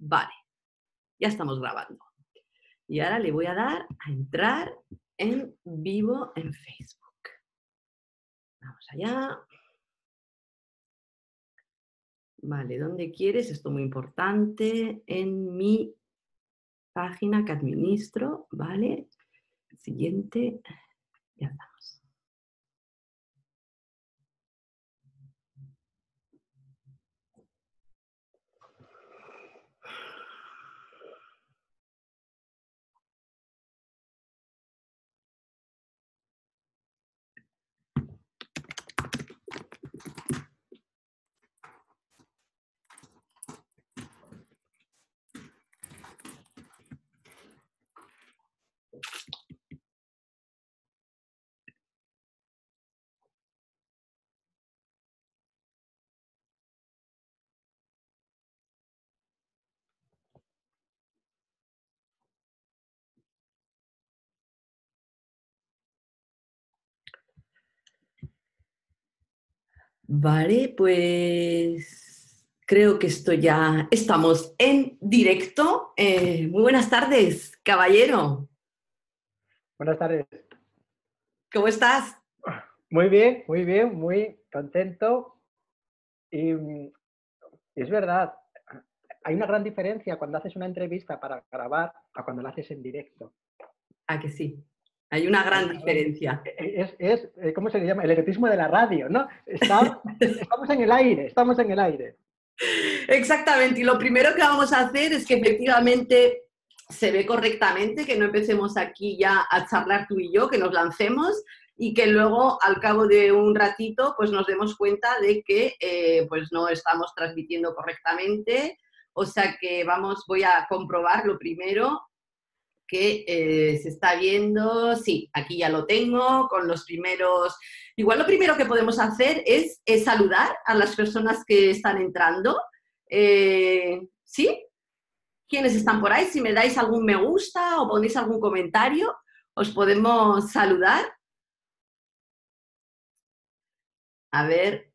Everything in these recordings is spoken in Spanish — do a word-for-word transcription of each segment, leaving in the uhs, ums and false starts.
Vale, ya estamos grabando. Y ahora le voy a dar a entrar en vivo en Facebook. Vamos allá. Vale, ¿dónde quieres? Esto es muy importante. En mi página que administro, ¿vale? Siguiente. Ya estamos. Vale, pues creo que esto ya estamos en directo. Eh, muy buenas tardes, caballero. Buenas tardes. ¿Cómo estás? Muy bien, muy bien, muy contento. Y, y es verdad, hay una gran diferencia cuando haces una entrevista para grabar a cuando la haces en directo. Ah, que sí. Hay una gran diferencia. Es, es, es, ¿cómo se le llama? El erotismo de la radio, ¿no? Está, estamos en el aire, estamos en el aire. Exactamente. Y lo primero que vamos a hacer es que efectivamente se ve correctamente, que no empecemos aquí ya a charlar tú y yo, que nos lancemos y que luego al cabo de un ratito pues nos demos cuenta de que eh, pues no estamos transmitiendo correctamente. O sea que vamos, voy a comprobar lo primero que eh, se está viendo. Sí, aquí ya lo tengo con los primeros. Igual lo primero que podemos hacer es, es saludar a las personas que están entrando. Eh, ¿Sí? ¿Quiénes están por ahí? Si me dais algún me gusta o ponéis algún comentario, os podemos saludar. A ver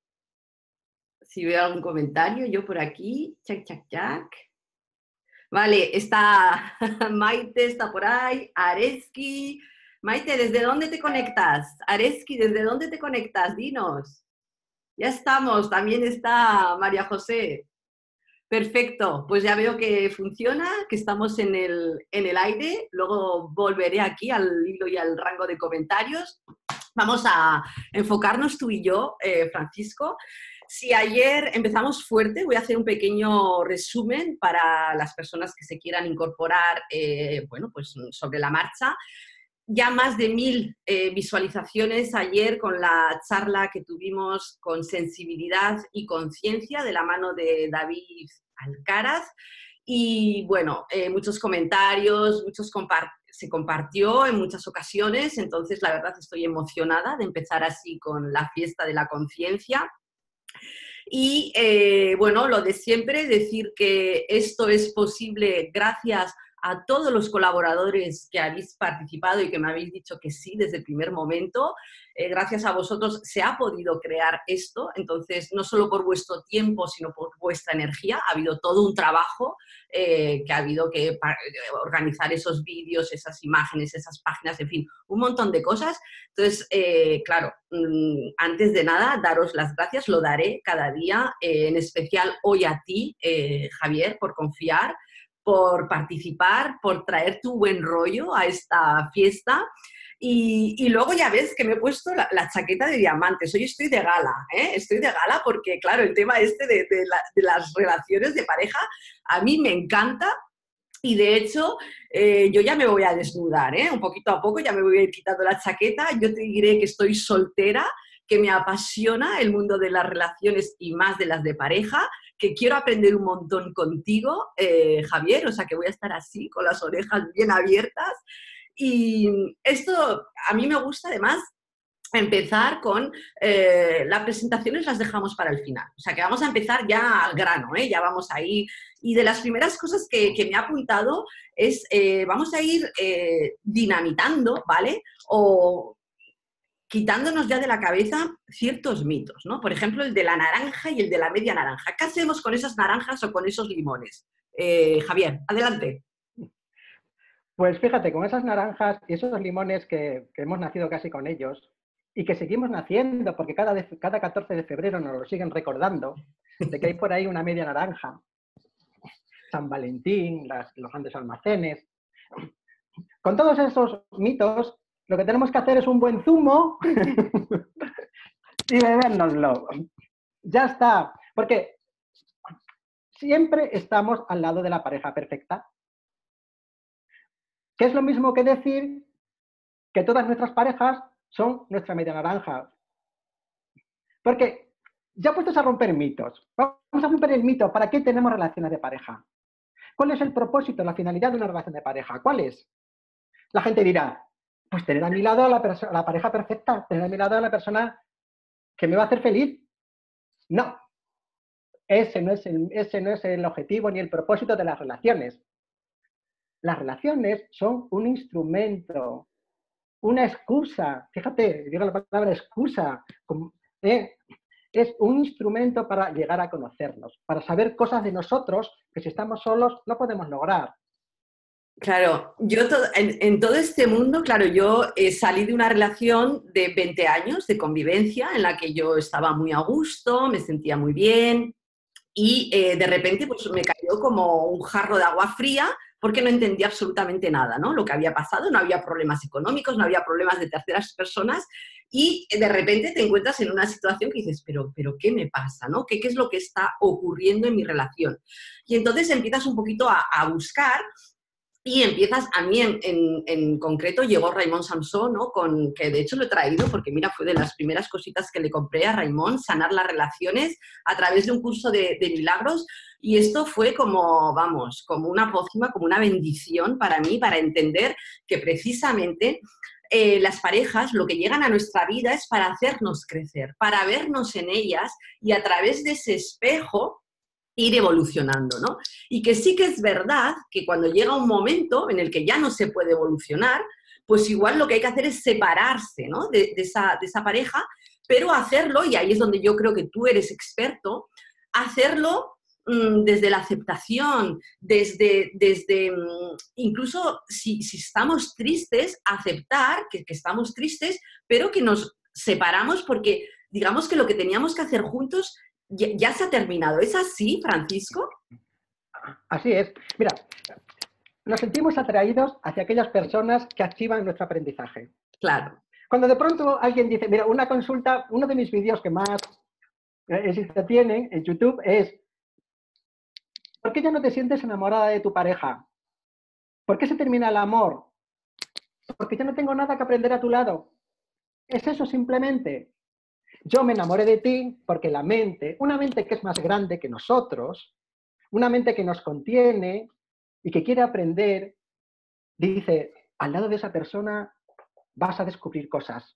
si veo algún comentario. Yo por aquí. Chac, chac, chac. Vale, está Maite, está por ahí, Areski. Maite, ¿desde dónde te conectas? Areski, ¿desde dónde te conectas? Dinos. Ya estamos, también está María José. Perfecto, pues ya veo que funciona, que estamos en el, en el aire. Luego volveré aquí al hilo y al rango de comentarios. Vamos a enfocarnos tú y yo, eh, Francisco. Si ayer empezamos fuerte, voy a hacer un pequeño resumen para las personas que se quieran incorporar, eh, bueno, pues sobre la marcha. Ya más de mil eh, visualizaciones ayer con la charla que tuvimos con sensibilidad y conciencia de la mano de David Alcaraz. Y bueno, eh, muchos comentarios, muchos compart se compartió en muchas ocasiones, entonces la verdad estoy emocionada de empezar así con la fiesta de la conciencia. Y eh, bueno, lo de siempre, decir que esto es posible gracias a todos los colaboradores que habéis participado y que me habéis dicho que sí desde el primer momento. Eh, gracias a vosotros se ha podido crear esto, entonces no solo por vuestro tiempo, sino por vuestra energía. Ha habido todo un trabajo eh, que ha habido que organizar esos vídeos, esas imágenes, esas páginas, en fin, un montón de cosas. Entonces, eh, claro, mmm, antes de nada, daros las gracias, lo daré cada día, eh, en especial hoy a ti, eh, Javier, por confiar, por participar, por traer tu buen rollo a esta fiesta. Y, y luego ya ves que me he puesto la, la chaqueta de diamantes. Hoy estoy de gala, ¿eh? Estoy de gala porque, claro, el tema este de, de, la, de las relaciones de pareja a mí me encanta. Y de hecho, eh, yo ya me voy a desnudar, ¿eh? Un poquito a poco ya me voy a ir quitando la chaqueta. Yo te diré que estoy soltera, que me apasiona el mundo de las relaciones y más de las de pareja, que quiero aprender un montón contigo, eh, Javier, o sea que voy a estar así, con las orejas bien abiertas. Y esto a mí me gusta además empezar con eh, las presentaciones, las dejamos para el final. O sea, que vamos a empezar ya al grano, ¿eh? Ya vamos ahí. Y de las primeras cosas que, que me ha apuntado es, eh, vamos a ir eh, dinamitando, ¿vale? O quitándonos ya de la cabeza ciertos mitos, ¿no? Por ejemplo, el de la naranja y el de la media naranja. ¿Qué hacemos con esas naranjas o con esos limones? Eh, Javier, adelante. Pues fíjate, con esas naranjas y esos limones que, que hemos nacido casi con ellos y que seguimos naciendo porque cada, de, cada catorce de febrero nos lo siguen recordando, de que hay por ahí una media naranja, San Valentín, las, los grandes almacenes. Con todos esos mitos, lo que tenemos que hacer es un buen zumo y bebérnoslo. Ya está. Porque siempre estamos al lado de la pareja perfecta. Que es lo mismo que decir que todas nuestras parejas son nuestra media naranja. Porque ya puestos a romper mitos, vamos a romper el mito. ¿Para qué tenemos relaciones de pareja? ¿Cuál es el propósito, la finalidad de una relación de pareja? ¿Cuál es? La gente dirá, pues tener a mi lado a la, a la pareja perfecta, tener a mi lado a la persona que me va a hacer feliz. No, ese no es el, ese no es el objetivo ni el propósito de las relaciones. Las relaciones son un instrumento, una excusa. Fíjate, digo la palabra excusa. ¿eh? Es un instrumento para llegar a conocernos, para saber cosas de nosotros que si estamos solos no podemos lograr. Claro, yo to en, en todo este mundo, claro, yo eh, salí de una relación de veinte años de convivencia en la que yo estaba muy a gusto, me sentía muy bien y eh, de repente pues, me cayó como un jarro de agua fría porque no entendía absolutamente nada, ¿no? Lo que había pasado, no había problemas económicos, no había problemas de terceras personas y de repente te encuentras en una situación que dices, pero, pero ¿qué me pasa, no? ¿Qué, ¿Qué es lo que está ocurriendo en mi relación? Y entonces empiezas un poquito a, a buscar. Y empiezas, a mí en, en, en concreto llegó Raymond Samson, ¿no? Con, que de hecho lo he traído porque mira, fue de las primeras cositas que le compré a Raymond, sanar las relaciones a través de un curso de, de milagros. Y esto fue como, vamos, como una pócima, como una bendición para mí, para entender que precisamente eh, las parejas lo que llegan a nuestra vida es para hacernos crecer, para vernos en ellas y a través de ese espejo ir evolucionando, ¿no? Y que sí que es verdad que cuando llega un momento en el que ya no se puede evolucionar, pues igual lo que hay que hacer es separarse, ¿no? de, de, esa, de esa pareja, pero hacerlo, y ahí es donde yo creo que tú eres experto, hacerlo mmm, desde la aceptación, desde, desde mmm, incluso si, si estamos tristes, aceptar que, que estamos tristes, pero que nos separamos porque digamos que lo que teníamos que hacer juntos Ya, ya se ha terminado. ¿Es así, Francisco? Así es. Mira, nos sentimos atraídos hacia aquellas personas que activan nuestro aprendizaje. Claro. Cuando de pronto alguien dice, mira, una consulta, uno de mis vídeos que más éxito tienen en YouTube es, ¿por qué ya no te sientes enamorada de tu pareja? ¿Por qué se termina el amor? Porque ya no tengo nada que aprender a tu lado. Es eso simplemente. Yo me enamoré de ti porque la mente, una mente que es más grande que nosotros, una mente que nos contiene y que quiere aprender, dice, al lado de esa persona vas a descubrir cosas.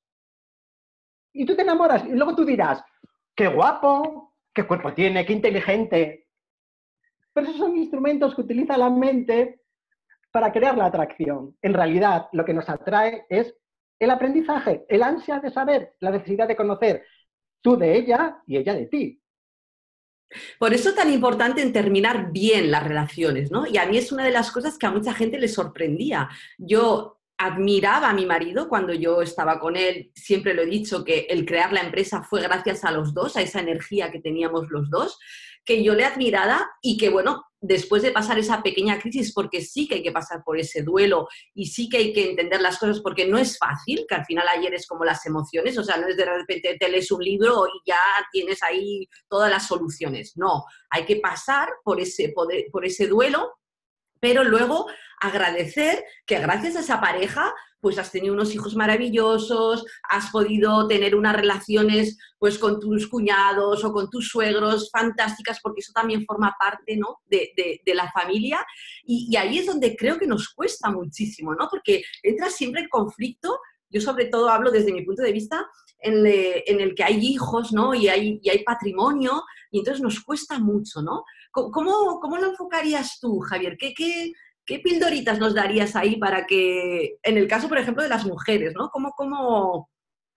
Y tú te enamoras y luego tú dirás, qué guapo, qué cuerpo tiene, qué inteligente. Pero esos son instrumentos que utiliza la mente para crear la atracción. En realidad, lo que nos atrae es el aprendizaje, el ansia de saber, la necesidad de conocer, tú de ella y ella de ti. Por eso es tan importante en terminar bien las relaciones, ¿no? Y a mí es una de las cosas que a mucha gente le sorprendía. Yo admiraba a mi marido cuando yo estaba con él, siempre lo he dicho que el crear la empresa fue gracias a los dos, a esa energía que teníamos los dos, que yo le admiraba y que, bueno, después de pasar esa pequeña crisis, porque sí que hay que pasar por ese duelo y sí que hay que entender las cosas porque no es fácil, que al final ayer es como las emociones, o sea, no es de repente te lees un libro y ya tienes ahí todas las soluciones, no, hay que pasar por ese, por ese duelo, pero luego agradecer que gracias a esa pareja pues has tenido unos hijos maravillosos, has podido tener unas relaciones pues con tus cuñados o con tus suegros fantásticas, porque eso también forma parte, ¿no? de, de, de la familia y, y ahí es donde creo que nos cuesta muchísimo, ¿no? Porque entra siempre en conflicto. Yo sobre todo hablo desde mi punto de vista en, le, en el que hay hijos, ¿no? y, hay, y hay patrimonio y entonces nos cuesta mucho, ¿no? ¿Cómo, cómo lo enfocarías tú, Javier? ¿Qué, qué, ¿Qué pildoritas nos darías ahí para que, en el caso, por ejemplo, de las mujeres, ¿no? ¿Cómo, cómo...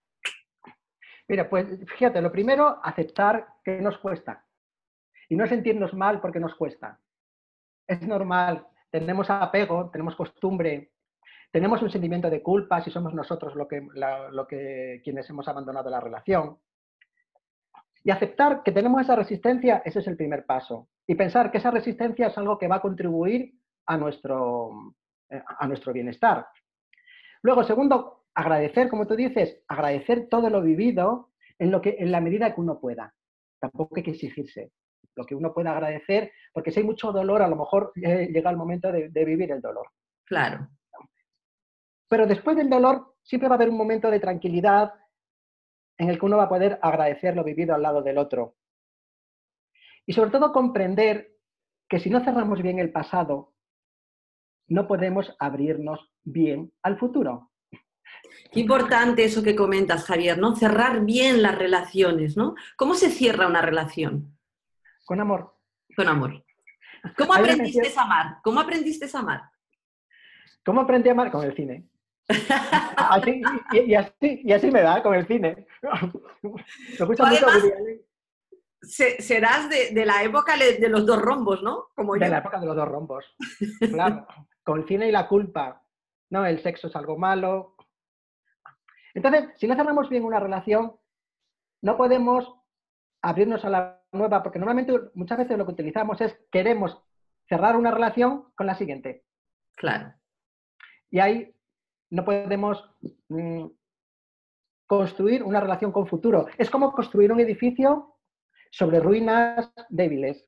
Mira, pues fíjate, lo primero, aceptar que nos cuesta y no sentirnos mal porque nos cuesta. es normal, tenemos apego, tenemos costumbre, tenemos un sentimiento de culpa si somos nosotros lo que, la, lo que, quienes hemos abandonado la relación. Y aceptar que tenemos esa resistencia, ese es el primer paso. Y pensar que esa resistencia es algo que va a contribuir a nuestro, a nuestro bienestar. Luego, segundo, agradecer, como tú dices, agradecer todo lo vivido en, lo que, en la medida que uno pueda. Tampoco hay que exigirse. Lo que uno pueda agradecer, porque si hay mucho dolor, a lo mejor eh, llega el momento de, de vivir el dolor. Claro. Pero después del dolor siempre va a haber un momento de tranquilidad en el que uno va a poder agradecer lo vivido al lado del otro. Y sobre todo comprender que si no cerramos bien el pasado, no podemos abrirnos bien al futuro. Qué importante eso que comentas, Javier, ¿no? Cerrar bien las relaciones, ¿no? ¿Cómo se cierra una relación? Con amor. Con amor. ¿Cómo aprendiste a amar? ¿Cómo aprendiste a amar? ¿Cómo aprendí a amar? Con el cine. Así, y, y, así, y así me da con el cine. Me gusta mucho Woody Allen. Se, serás de, de la época de los dos rombos, ¿no? Como de yo. la época de los dos rombos. Claro, con el cine y la culpa. No, el sexo es algo malo. Entonces, si no cerramos bien una relación, no podemos abrirnos a la nueva, porque normalmente muchas veces lo que utilizamos es queremos cerrar una relación con la siguiente. Claro. Y ahí no podemos mmm, construir una relación con futuro. Es como construir un edificio sobre ruinas débiles.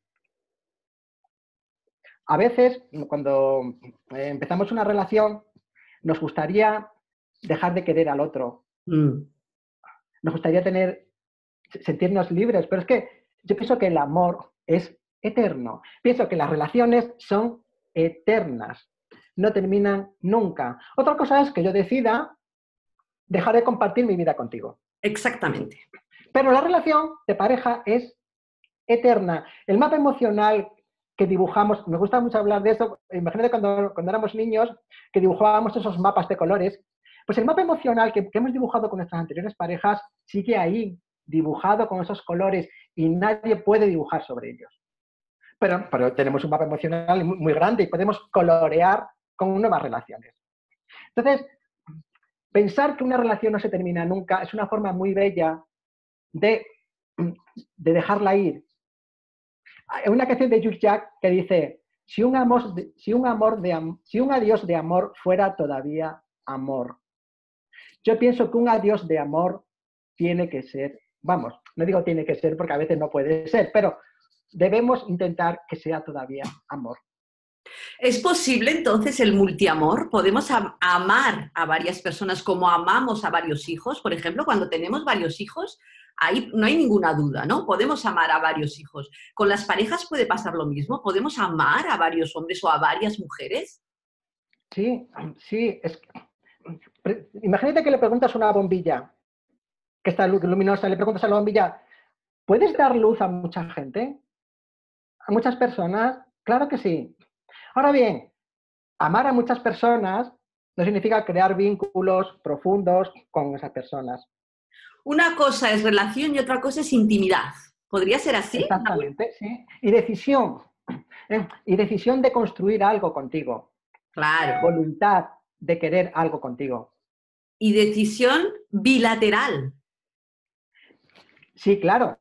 A veces, cuando empezamos una relación, nos gustaría dejar de querer al otro. Mm. Nos gustaría tener, sentirnos libres, pero es que yo pienso que el amor es eterno. Pienso que las relaciones son eternas, no terminan nunca. Otra cosa es que yo decida dejar de compartir mi vida contigo. Exactamente. Pero la relación de pareja es eterna. El mapa emocional que dibujamos, me gusta mucho hablar de eso, imagínate cuando, cuando éramos niños, que dibujábamos esos mapas de colores, pues el mapa emocional que, que hemos dibujado con nuestras anteriores parejas sigue ahí, dibujado con esos colores, y nadie puede dibujar sobre ellos. Pero, pero tenemos un mapa emocional muy, muy grande y podemos colorear con nuevas relaciones. Entonces, pensar que una relación no se termina nunca es una forma muy bella de, de dejarla ir. Hay una canción de Jules Jacques que dice, si un, amor de, si, un amor de, si un adiós de amor fuera todavía amor. Yo pienso que un adiós de amor tiene que ser, vamos, no digo tiene que ser porque a veces no puede ser, pero debemos intentar que sea todavía amor. ¿Es posible entonces el multiamor? ¿Podemos am amar a varias personas como amamos a varios hijos? Por ejemplo, cuando tenemos varios hijos, ahí no hay ninguna duda, ¿no? Podemos amar a varios hijos. ¿Con las parejas puede pasar lo mismo? ¿Podemos amar a varios hombres o a varias mujeres? Sí, sí. Es... Imagínate que le preguntas a una bombilla que está luminosa, le preguntas a la bombilla, ¿puedes dar luz a mucha gente? ¿A muchas personas? Claro que sí. Ahora bien, amar a muchas personas no significa crear vínculos profundos con esas personas. Una cosa es relación y otra cosa es intimidad. ¿Podría ser así? Exactamente, sí. Y decisión. ¿eh? Y decisión de construir algo contigo. Claro. Voluntad de querer algo contigo. Y decisión bilateral. Sí, claro.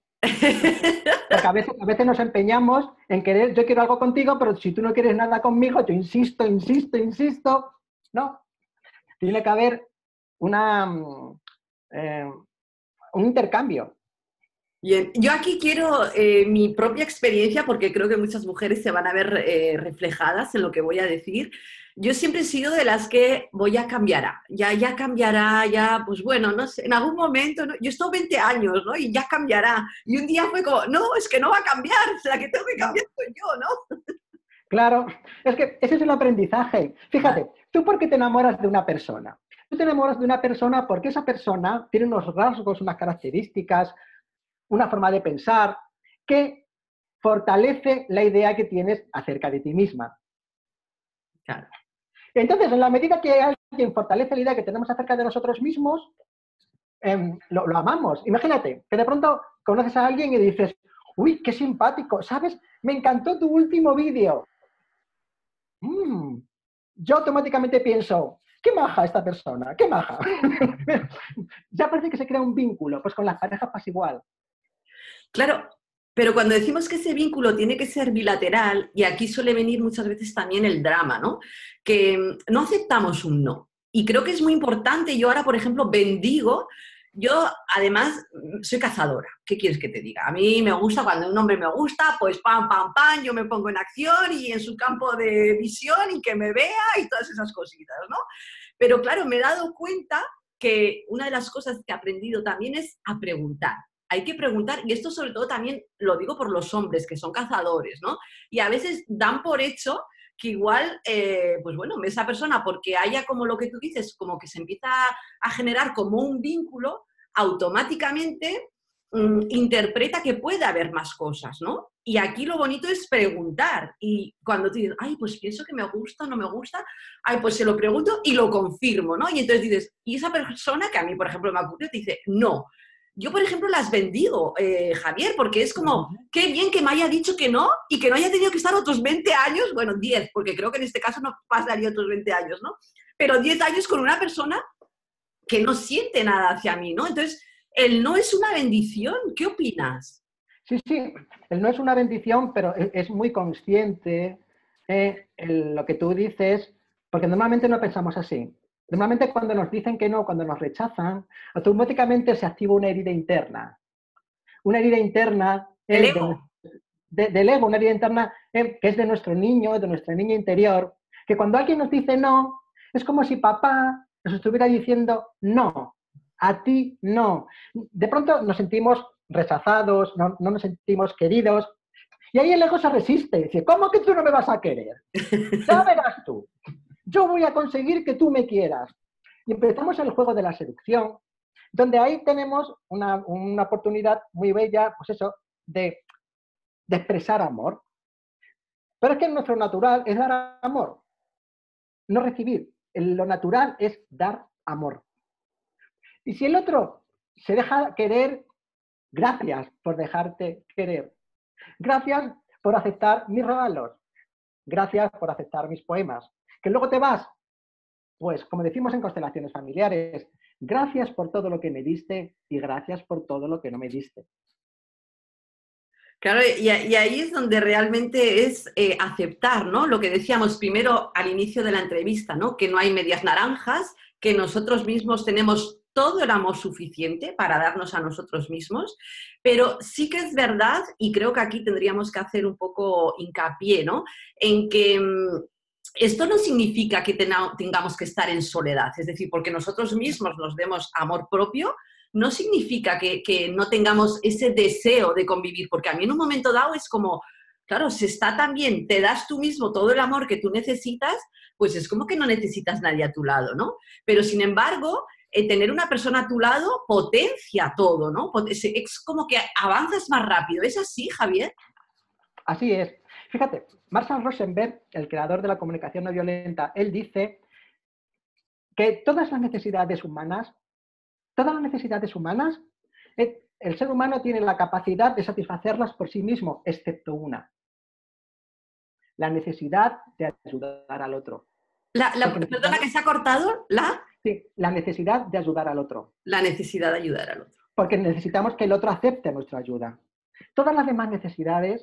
Porque a veces, a veces nos empeñamos en querer, yo quiero algo contigo, pero si tú no quieres nada conmigo, yo insisto, insisto, insisto. No. Tiene que haber una, eh, un intercambio. Bien, yo aquí quiero eh, mi propia experiencia porque creo que muchas mujeres se van a ver eh, reflejadas en lo que voy a decir. Yo siempre he sido de las que voy a cambiar, ya, ya cambiará, ya, pues bueno, no sé, en algún momento, ¿no? Yo he estado veinte años, ¿no? Y ya cambiará. Y un día fue como, no, es que no va a cambiar, la que tengo que cambiar soy yo, ¿no? Claro, es que ese es el aprendizaje. Fíjate, ¿tú por qué te enamoras de una persona? Tú te enamoras de una persona porque esa persona tiene unos rasgos, unas características, una forma de pensar que fortalece la idea que tienes acerca de ti misma. Claro. Entonces, en la medida que alguien fortalece la idea que tenemos acerca de nosotros mismos, eh, lo, lo amamos. Imagínate que de pronto conoces a alguien y dices, uy, qué simpático, ¿sabes? Me encantó tu último vídeo. mm, yo automáticamente pienso, qué maja esta persona, qué maja. Ya parece que se crea un vínculo, pues con las parejas pasa igual. Claro, pero cuando decimos que ese vínculo tiene que ser bilateral, y aquí suele venir muchas veces también el drama, ¿no? Que mm, no aceptamos un no. Y creo que es muy importante, yo ahora, por ejemplo, bendigo, yo además mm, soy cazadora, ¿qué quieres que te diga? A mí me gusta, cuando un hombre me gusta, pues pam, pam, pam, yo me pongo en acción y en su campo de visión y que me vea y todas esas cositas, ¿no? Pero claro, me he dado cuenta que una de las cosas que he aprendido también es a preguntar. Hay que preguntar, y esto sobre todo también lo digo por los hombres, que son cazadores, ¿no? Y a veces dan por hecho que igual, eh, pues bueno, esa persona, porque haya como lo que tú dices, como que se empieza a generar como un vínculo, automáticamente mmm, interpreta que puede haber más cosas, ¿no? Y aquí lo bonito es preguntar. Y cuando tú dices, ay, pues pienso que me gusta o no me gusta, ay, pues se lo pregunto y lo confirmo, ¿no? Y entonces dices, y esa persona que a mí, por ejemplo, me ha ocurrido, te dice, no. Yo, por ejemplo, las bendigo, eh, Javier, porque es como, qué bien que me haya dicho que no y que no haya tenido que estar otros veinte años, bueno, diez, porque creo que en este caso no pasaría otros veinte años, ¿no? Pero diez años con una persona que no siente nada hacia mí, ¿no? Entonces, el no es una bendición. ¿Qué opinas? Sí, sí, el no es una bendición, pero es muy consciente eh, el, lo que tú dices, porque normalmente no pensamos así. Normalmente cuando nos dicen que no, cuando nos rechazan, automáticamente se activa una herida interna. Una herida interna El eh, de, ego. de, del ego, una herida interna eh, que es de nuestro niño, de nuestra niña interior, que cuando alguien nos dice no, es como si papá nos estuviera diciendo no, a ti no. De pronto nos sentimos rechazados, no, no nos sentimos queridos, y ahí el ego se resiste, dice, ¿cómo que tú no me vas a querer? Ya verás tú, yo voy a conseguir que tú me quieras. Y empezamos el juego de la seducción, donde ahí tenemos una, una oportunidad muy bella, pues eso, de, de expresar amor. Pero es que nuestro natural es dar amor, no recibir. Lo natural es dar amor. Y si el otro se deja querer, gracias por dejarte querer. Gracias por aceptar mis regalos. Gracias por aceptar mis poemas. Que luego te vas, pues como decimos en constelaciones familiares, gracias por todo lo que me diste y gracias por todo lo que no me diste. Claro, y, y ahí es donde realmente es eh, aceptar, ¿no? Lo que decíamos primero al inicio de la entrevista, ¿no? Que no hay medias naranjas, que nosotros mismos tenemos todo el amor suficiente para darnos a nosotros mismos, pero sí que es verdad, y creo que aquí tendríamos que hacer un poco hincapié, ¿no? En que mmm, esto no significa que tengamos que estar en soledad, es decir, porque nosotros mismos nos demos amor propio, no significa que, que, no tengamos ese deseo de convivir, porque a mí en un momento dado es como, claro, si está tan bien, te das tú mismo todo el amor que tú necesitas, pues es como que no necesitas nadie a tu lado, ¿no? Pero sin embargo, eh, tener una persona a tu lado potencia todo, ¿no? Es, es como que avanzas más rápido. ¿Es así, Javier? Así es. Fíjate, Marshall Rosenberg, el creador de la comunicación no violenta, él dice que todas las necesidades humanas Todas las necesidades humanas, el ser humano tiene la capacidad de satisfacerlas por sí mismo, excepto una. La necesidad de ayudar al otro. La, la, perdona, que se ha cortado la... Sí, la necesidad de ayudar al otro. La necesidad de ayudar al otro. Porque necesitamos que el otro acepte nuestra ayuda. Todas las demás necesidades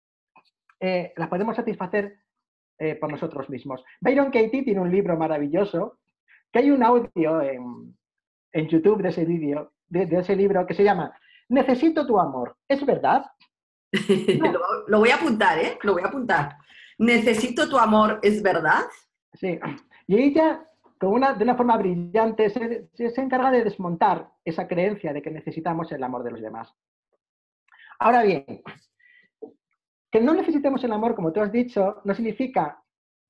eh, las podemos satisfacer eh, por nosotros mismos. Byron Katie tiene un libro maravilloso, que hay un audio en, en YouTube de ese vídeo, de, de ese libro, que se llama Necesito tu amor. ¿Es verdad? No. lo, lo voy a apuntar, ¿eh? Lo voy a apuntar. Necesito tu amor, ¿es verdad? Sí. Y ella, con una, de una forma brillante, se, se, se encarga de desmontar esa creencia de que necesitamos el amor de los demás. Ahora bien, que no necesitemos el amor, como tú has dicho, no significa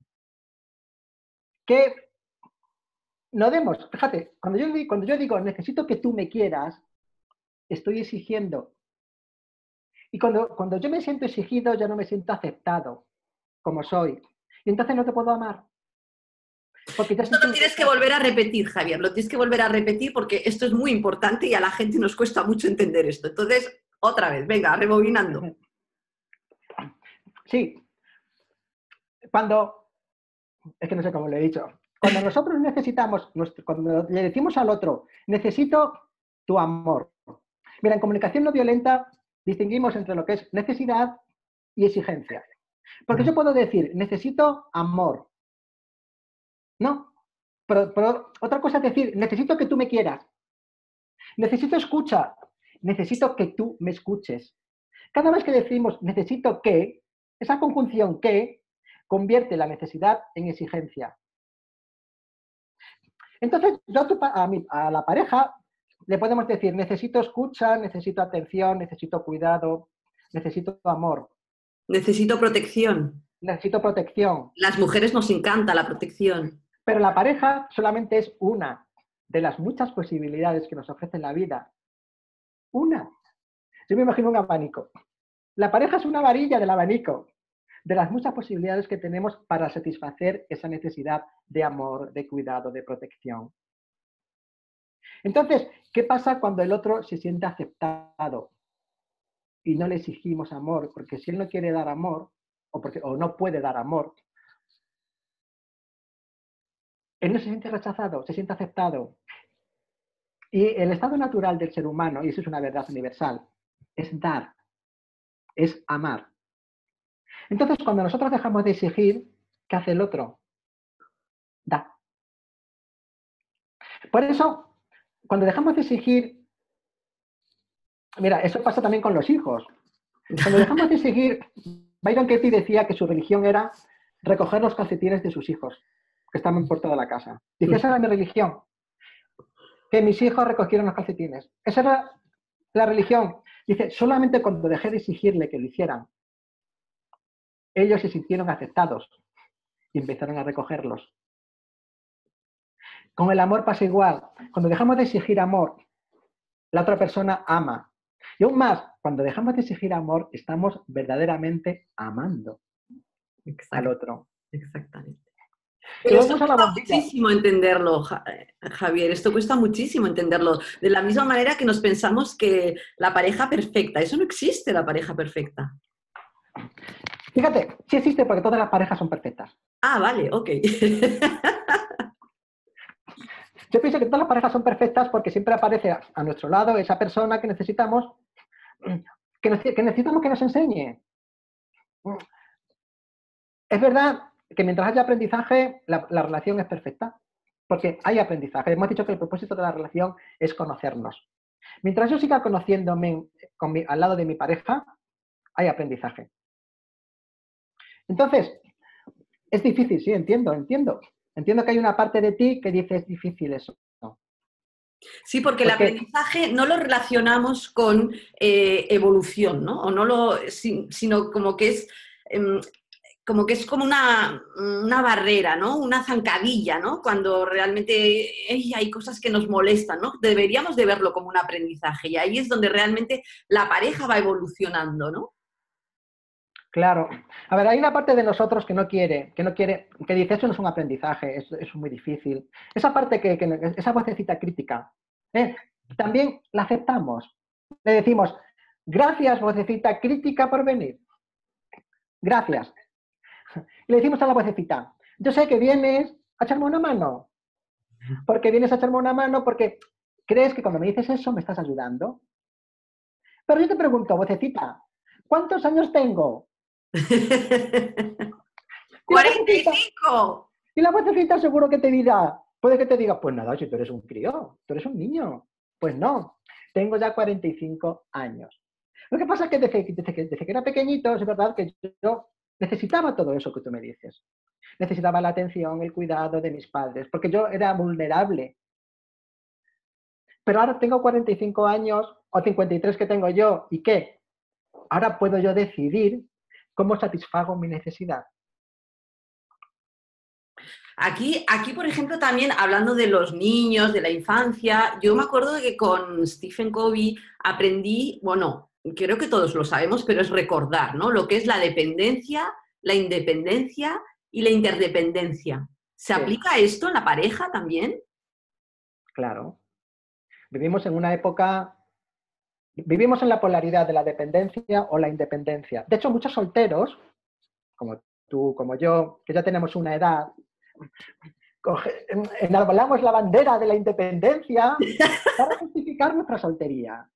que no demos. Fíjate, cuando yo, cuando yo digo necesito que tú me quieras, estoy exigiendo. Y cuando, cuando yo me siento exigido, ya no me siento aceptado como soy. Y entonces no te puedo amar. Porque ya esto lo tienes que volver a repetir, Javier, lo tienes que volver a repetir porque esto es muy importante y a la gente nos cuesta mucho entender esto. Entonces, otra vez, venga, rebobinando. Sí. Cuando, es que no sé cómo lo he dicho. Cuando nosotros necesitamos, cuando le decimos al otro, necesito tu amor. Mira, en comunicación no violenta distinguimos entre lo que es necesidad y exigencia. Porque yo puedo decir, necesito amor. No. Pero, pero otra cosa es decir, necesito que tú me quieras. Necesito escucha. Necesito que tú me escuches. Cada vez que decimos necesito que, esa conjunción que convierte la necesidad en exigencia. Entonces, yo a, tu, a, mi, a la pareja le podemos decir, necesito escucha, necesito atención, necesito cuidado, necesito amor. Necesito protección. Necesito protección. Las mujeres nos encanta la protección. Pero la pareja solamente es una de las muchas posibilidades que nos ofrece la vida. Una. Yo me imagino un abanico. La pareja es una varilla del abanico, de las muchas posibilidades que tenemos para satisfacer esa necesidad de amor, de cuidado, de protección. Entonces, ¿qué pasa cuando el otro se siente aceptado y no le exigimos amor? Porque si él no quiere dar amor, o, porque, o no puede dar amor, él no se siente rechazado, se siente aceptado. Y el estado natural del ser humano, y eso es una verdad universal, es dar, es amar. Entonces, cuando nosotros dejamos de exigir, ¿qué hace el otro? Da. Por eso, cuando dejamos de exigir, mira, eso pasa también con los hijos. Cuando dejamos de exigir, Byron Katie decía que su religión era recoger los calcetines de sus hijos, que estaban por toda la casa. Dice, esa era mi religión, que mis hijos recogieron los calcetines. Esa era la religión. Dice, solamente cuando dejé de exigirle que lo hicieran, ellos se sintieron aceptados y empezaron a recogerlos. Con el amor pasa igual. Cuando dejamos de exigir amor, la otra persona ama. Y aún más, cuando dejamos de exigir amor, estamos verdaderamente amando Exacto, al otro. Exactamente. Pero Luego esto vamos a la cuesta bombilla. muchísimo entenderlo, Javier. Esto cuesta muchísimo entenderlo. De la misma manera que nos pensamos que la pareja perfecta, eso no existe, la pareja perfecta. Fíjate, sí existe porque todas las parejas son perfectas. Ah, vale, ok. Yo pienso que todas las parejas son perfectas porque siempre aparece a, a nuestro lado esa persona que necesitamos que, nos, que necesitamos que nos enseñe. Es verdad que mientras haya aprendizaje, la, la relación es perfecta, porque hay aprendizaje. Hemos dicho que el propósito de la relación es conocernos. Mientras yo siga conociéndome con mi, al lado de mi pareja, hay aprendizaje. Entonces, es difícil, sí, entiendo, entiendo. Entiendo que hay una parte de ti que dice es difícil eso. ¿No? Sí, porque, porque el aprendizaje no lo relacionamos con eh, evolución, ¿no? O no lo, sino como que es... Eh, como que es como una, una barrera, ¿no? Una zancadilla, ¿no? Cuando realmente hey, hay cosas que nos molestan, ¿no? Deberíamos de verlo como un aprendizaje y ahí es donde realmente la pareja va evolucionando, ¿no? Claro. A ver, hay una parte de nosotros que no quiere, que no quiere, que dice, eso no es un aprendizaje, es, es muy difícil. Esa parte que, que esa vocecita crítica, ¿eh? También la aceptamos. Le decimos, gracias, vocecita crítica, por venir. Gracias. Y le decimos a la vocecita, yo sé que vienes a echarme una mano, porque vienes a echarme una mano porque crees que cuando me dices eso me estás ayudando. Pero yo te pregunto, vocecita, ¿cuántos años tengo? ¡cuarenta y cinco! Y la vocecita seguro que te dirá, puede que te diga, pues nada, si tú eres un crío, tú eres un niño. Pues no, tengo ya cuarenta y cinco años. Lo que pasa es que desde, desde, que, desde que era pequeñito, es verdad que yo necesitaba todo eso que tú me dices. Necesitaba la atención, el cuidado de mis padres, porque yo era vulnerable. Pero ahora tengo cuarenta y cinco años, o cincuenta y tres que tengo yo, ¿y qué? Ahora puedo yo decidir cómo satisfago mi necesidad. Aquí, aquí, por ejemplo, también hablando de los niños, de la infancia, yo me acuerdo de que con Stephen Covey aprendí, bueno, creo que todos lo sabemos, pero es recordar, ¿no? Lo que es la dependencia, la independencia y la interdependencia. ¿Se Sí. aplica esto en la pareja también? Claro. Vivimos en una época, vivimos en la polaridad de la dependencia o la independencia. De hecho, muchos solteros, como tú, como yo, que ya tenemos una edad, coge, enarbolamos la bandera de la independencia para justificar nuestra soltería.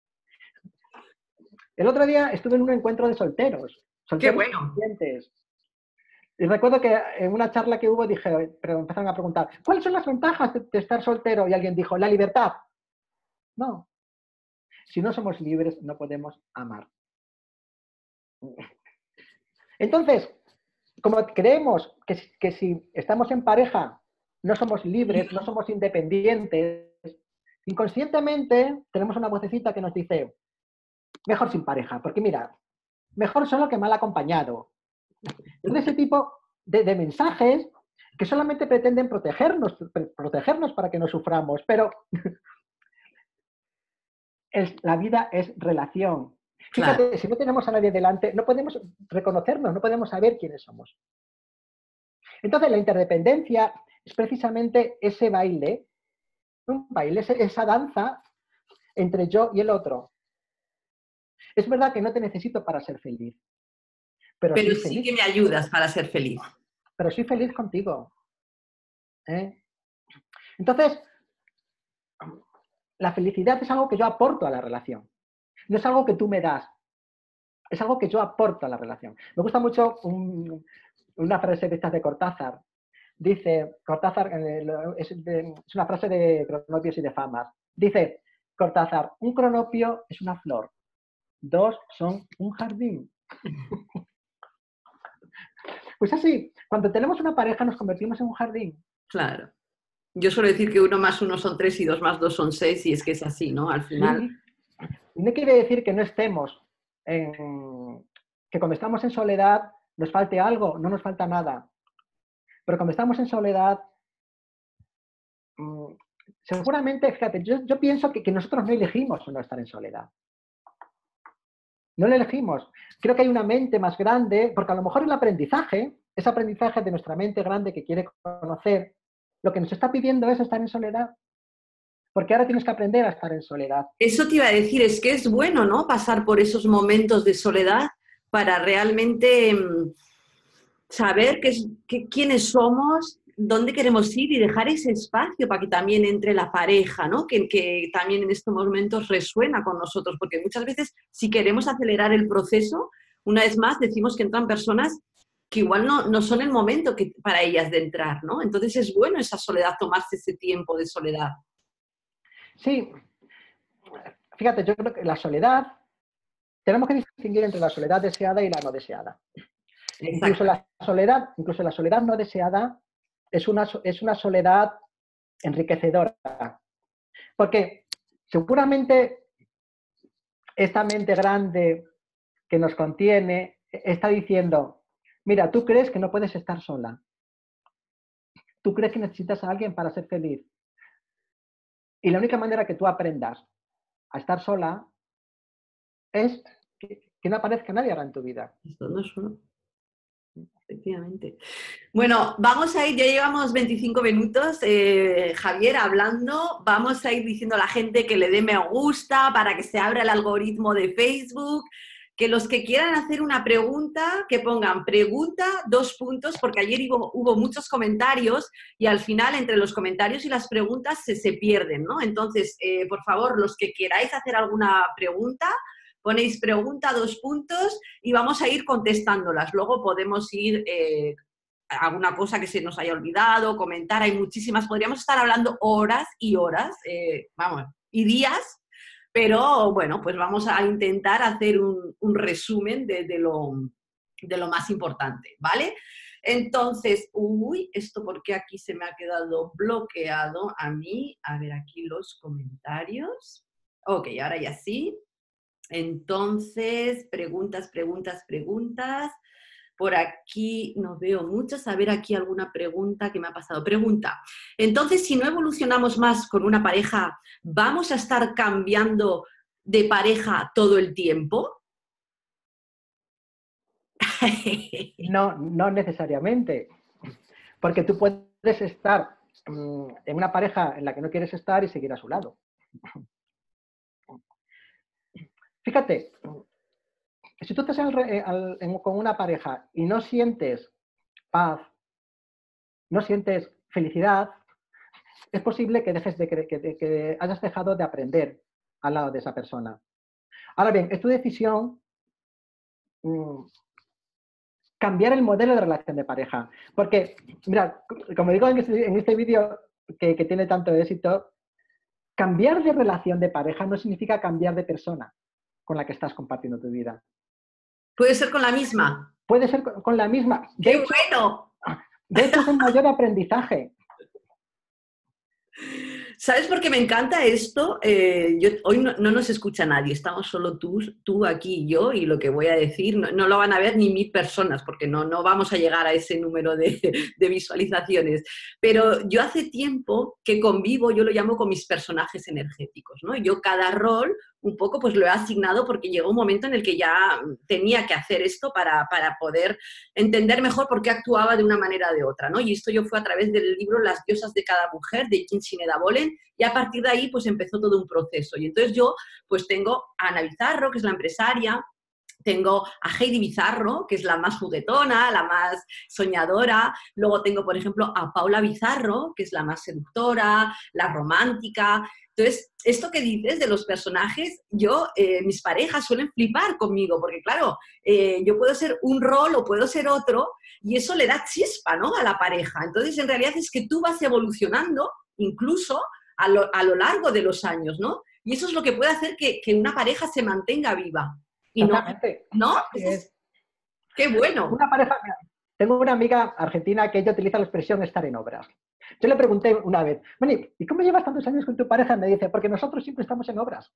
El otro día estuve en un encuentro de solteros, ¡Qué solteros bueno! conscientes. Y recuerdo que en una charla que hubo dije, pero empezaron a preguntar, ¿cuáles son las ventajas de, de estar soltero? Y alguien dijo, la libertad. No. Si no somos libres, no podemos amar. Entonces, como creemos que, que si estamos en pareja no somos libres, no somos independientes, inconscientemente tenemos una vocecita que nos dice, mejor sin pareja, porque mira, mejor solo que mal acompañado. Son ese tipo de, de mensajes que solamente pretenden protegernos, protegernos para que no suframos, pero es, la vida es relación. Claro. Fíjate, si no tenemos a nadie delante, no podemos reconocernos, no podemos saber quiénes somos. Entonces, la interdependencia es precisamente ese baile, un baile, esa danza entre yo y el otro. Es verdad que no te necesito para ser feliz, pero Pero soy sí feliz que me contigo. ayudas para ser feliz. Pero soy feliz contigo. ¿eh? Entonces, la felicidad es algo que yo aporto a la relación. No es algo que tú me das. Es algo que yo aporto a la relación. Me gusta mucho un, una frase de estas de Cortázar. Dice, Cortázar, es, de, es una frase de Cronopios y de Famas. Dice, Cortázar, un cronopio es una flor, dos son un jardín. Pues así, cuando tenemos una pareja nos convertimos en un jardín. Claro. Yo suelo decir que uno más uno son tres y dos más dos son seis y es que es así, ¿no? Al final. Sí. Y no quiere decir que no estemos, en, que cuando estamos en soledad nos falte algo, no nos falta nada. Pero cuando estamos en soledad, mmm, seguramente, fíjate, yo, yo pienso que, que nosotros no elegimos no estar en soledad. No lo elegimos. Creo que hay una mente más grande, porque a lo mejor el aprendizaje, ese aprendizaje de nuestra mente grande que quiere conocer, lo que nos está pidiendo es estar en soledad. Porque ahora tienes que aprender a estar en soledad. Eso te iba a decir, es que es bueno, ¿no? Pasar por esos momentos de soledad para realmente mmm, saber qué es, qué, quiénes somos, dónde queremos ir y dejar ese espacio para que también entre la pareja, ¿no? Que, que también en estos momentos resuena con nosotros, porque muchas veces si queremos acelerar el proceso, una vez más decimos que entran personas que igual no, no son el momento que, para ellas de entrar, ¿no? Entonces es bueno esa soledad, tomarse ese tiempo de soledad. Sí, fíjate, yo creo que la soledad, tenemos que distinguir entre la soledad deseada y la no deseada. Incluso la soledad, incluso la soledad no deseada es una, es una soledad enriquecedora. Porque seguramente esta mente grande que nos contiene está diciendo, mira, tú crees que no puedes estar sola. Tú crees que necesitas a alguien para ser feliz. Y la única manera que tú aprendas a estar sola es que, que no aparezca nadie ahora en tu vida. Esto no es uno. Efectivamente. Bueno, vamos a ir, ya llevamos veinticinco minutos, eh, Javier, hablando. Vamos a ir diciendo a la gente que le dé me gusta para que se abra el algoritmo de Facebook. Que los que quieran hacer una pregunta, que pongan pregunta, dos puntos, porque ayer hubo, hubo muchos comentarios y al final entre los comentarios y las preguntas se, se pierden, ¿no? Entonces, eh, por favor, los que queráis hacer alguna pregunta, ponéis pregunta, dos puntos y vamos a ir contestándolas. Luego podemos ir eh, alguna cosa que se nos haya olvidado, comentar, hay muchísimas, podríamos estar hablando horas y horas, eh, vamos, y días, pero bueno, pues vamos a intentar hacer un, un resumen de, de, lo, de lo más importante, ¿vale? Entonces, uy, esto porque aquí se me ha quedado bloqueado a mí, a ver aquí los comentarios, ok, ahora ya sí. Entonces, preguntas, preguntas, preguntas. Por aquí no veo muchas. A ver aquí alguna pregunta que me ha pasado. Pregunta. Entonces, si no evolucionamos más con una pareja, ¿vamos a estar cambiando de pareja todo el tiempo? No, no necesariamente. Porque tú puedes estar um, en una pareja en la que no quieres estar y seguir a su lado. Fíjate, si tú estás al, al, en, con una pareja y no sientes paz, no sientes felicidad, es posible que, dejes de, que, que, que hayas dejado de aprender al lado de esa persona. Ahora bien, es tu decisión mmm, cambiar el modelo de relación de pareja. Porque, mira, como digo en este, en este vídeo que, que tiene tanto éxito, cambiar de relación de pareja no significa cambiar de persona con la que estás compartiendo tu vida. Puede ser con la misma. Puede ser con, con la misma. De ¡Qué hecho, bueno! De hecho, es un mayor aprendizaje. ¿Sabes por qué me encanta esto? Eh, yo, hoy no, no nos escucha nadie, estamos solo tú, tú aquí y yo, y lo que voy a decir no, no lo van a ver ni mil personas, porque no, no vamos a llegar a ese número de, de visualizaciones. Pero yo hace tiempo que convivo, yo lo llamo con mis personajes energéticos, ¿no? Yo cada rol un poco pues lo he asignado porque llegó un momento en el que ya tenía que hacer esto para, para poder entender mejor por qué actuaba de una manera o de otra, ¿no? Y esto yo fue a través del libro Las diosas de cada mujer, de Jin-Shineda Bolen, y a partir de ahí pues empezó todo un proceso. Y entonces yo pues tengo a Ana Bizarro, que es la empresaria, tengo a Heidi Bizarro, que es la más juguetona, la más soñadora. Luego tengo, por ejemplo, a Paula Bizarro, que es la más seductora, la romántica. Entonces, esto que dices de los personajes, yo, eh, mis parejas suelen flipar conmigo, porque claro, eh, yo puedo ser un rol o puedo ser otro, y eso le da chispa, ¿no?, a la pareja. Entonces, en realidad es que tú vas evolucionando incluso a lo, a lo largo de los años, ¿no? Y eso es lo que puede hacer que, que una pareja se mantenga viva. Y no, Exactamente. ¿no? Así Es, es. ¡qué bueno! Una pareja, tengo una amiga argentina que ella utiliza la expresión estar en obras. Yo le pregunté una vez, Moni, ¿y cómo llevas tantos años con tu pareja? Me dice, porque nosotros siempre estamos en obras.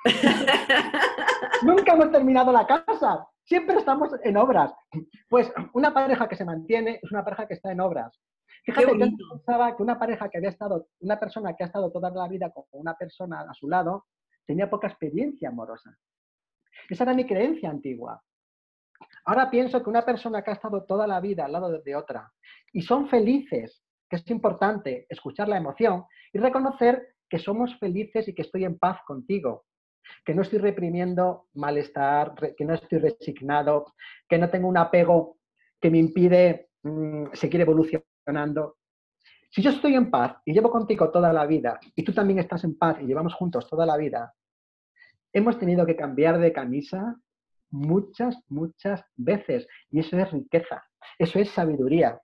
Nunca hemos terminado la casa, siempre estamos en obras. Pues una pareja que se mantiene es una pareja que está en obras. ¡Qué Fíjate, yo bonito! pensaba que una pareja que había estado, una persona que ha estado toda la vida con una persona a su lado, tenía poca experiencia amorosa. Esa era mi creencia antigua. Ahora pienso que una persona que ha estado toda la vida al lado de otra y son felices, que es importante escuchar la emoción y reconocer que somos felices y que estoy en paz contigo, que no estoy reprimiendo malestar, que no estoy resignado, que no tengo un apego que me impide mmm, seguir evolucionando. Si yo estoy en paz y llevo contigo toda la vida y tú también estás en paz y llevamos juntos toda la vida, hemos tenido que cambiar de camisa muchas, muchas veces. Y eso es riqueza, eso es sabiduría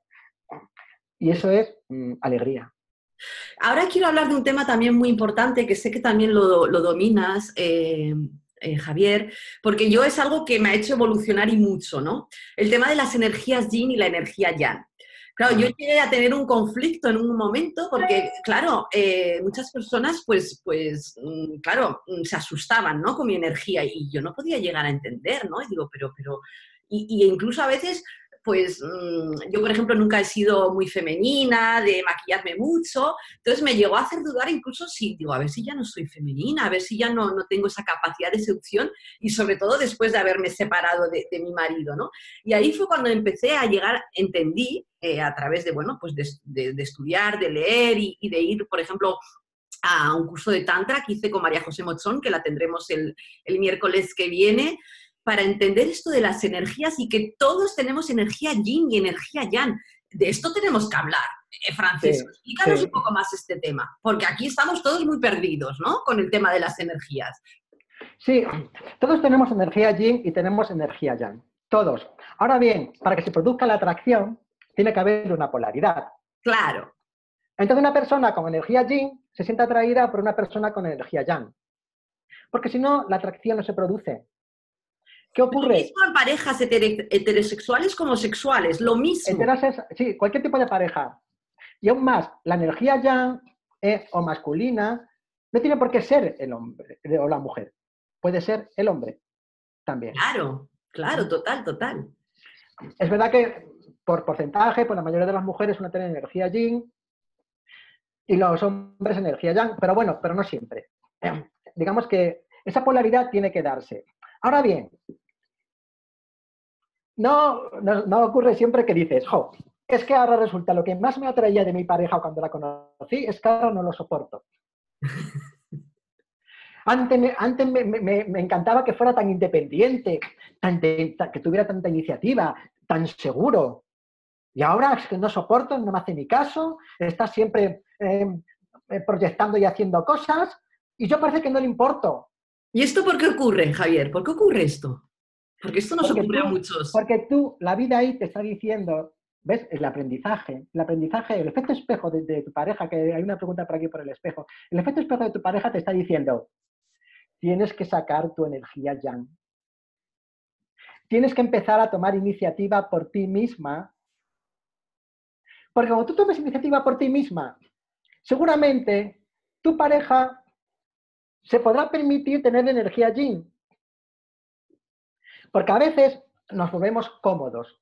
y eso es mmm, alegría. Ahora quiero hablar de un tema también muy importante, que sé que también lo, lo dominas, eh, eh, Javier, porque yo es algo que me ha hecho evolucionar y mucho, ¿no? El tema de las energías yin y la energía yang. Claro, yo llegué a tener un conflicto en un momento porque, claro, eh, muchas personas, pues, pues, claro, se asustaban, ¿no?, con mi energía y yo no podía llegar a entender, ¿no? Y digo, pero, pero, y, y incluso a veces, pues, yo, por ejemplo, nunca he sido muy femenina, de maquillarme mucho, entonces me llegó a hacer dudar incluso si, digo, a ver si ya no soy femenina, a ver si ya no, no tengo esa capacidad de seducción y sobre todo después de haberme separado de, de mi marido, ¿no? Y ahí fue cuando empecé a llegar, entendí, eh, a través de, bueno, pues de, de, de estudiar, de leer y, y de ir, por ejemplo, a un curso de Tantra que hice con María José Mochón, que la tendremos el, el miércoles que viene, para entender esto de las energías y que todos tenemos energía yin y energía yang. De esto tenemos que hablar. Eh, Francisco, Sí, explícanos sí. un poco más este tema, porque aquí estamos todos muy perdidos, ¿no?, con el tema de las energías. Sí, todos tenemos energía yin y tenemos energía yang. Todos. Ahora bien, para que se produzca la atracción, tiene que haber una polaridad. Claro. Entonces una persona con energía yin se siente atraída por una persona con energía yang. Porque si no, la atracción no se produce. ¿Qué Lo ocurre? mismo en parejas heterosexuales como sexuales, lo mismo. Entonces, sí, cualquier tipo de pareja. Y aún más, la energía yang eh, o masculina no tiene por qué ser el hombre o la mujer. Puede ser el hombre también. Claro, claro, total, total. Es verdad que por porcentaje, pues la mayoría de las mujeres van a tener energía yin y los hombres energía yang, pero bueno, pero no siempre. Eh, digamos que esa polaridad tiene que darse. Ahora bien, no, no, no ocurre siempre que dices, jo, es que ahora resulta lo que más me atraía de mi pareja cuando la conocí, es que ahora no lo soporto. Antes, me, antes me, me, me encantaba que fuera tan independiente, tan de, tan, que tuviera tanta iniciativa, tan seguro. Y ahora es que no soporto, no me hace ni caso, está siempre eh, eh, proyectando y haciendo cosas, y yo parece que no le importo. ¿Y esto por qué ocurre, Javier? ¿Por qué ocurre esto? Porque esto nos Porque ocurre a tú, muchos. porque tú, la vida ahí te está diciendo, ¿ves? El aprendizaje, el aprendizaje, el efecto espejo de, de tu pareja, que hay una pregunta por aquí por el espejo, el efecto espejo de tu pareja te está diciendo, tienes que sacar tu energía yang. Tienes que empezar a tomar iniciativa por ti misma, porque cuando tú tomes iniciativa por ti misma, seguramente tu pareja se podrá permitir tener energía yin, porque a veces nos volvemos cómodos.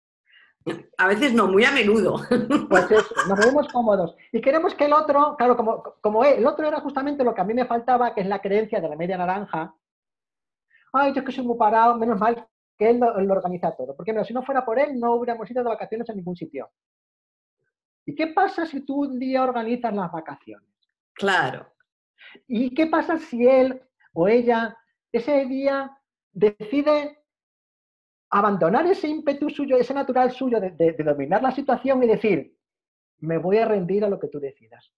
A veces no, muy a menudo. Pues eso, nos volvemos cómodos. Y queremos que el otro, claro, como, como el otro era justamente lo que a mí me faltaba, que es la creencia de la media naranja. Ay, yo es que soy muy parado, menos mal que él lo, lo organiza todo. Porque mira, si no fuera por él, no hubiéramos ido de vacaciones a ningún sitio. ¿Y qué pasa si tú un día organizas las vacaciones? Claro. ¿Y qué pasa si él o ella ese día decide abandonar ese ímpetu suyo, ese natural suyo de, de, de dominar la situación y decir, me voy a rendir a lo que tú decidas?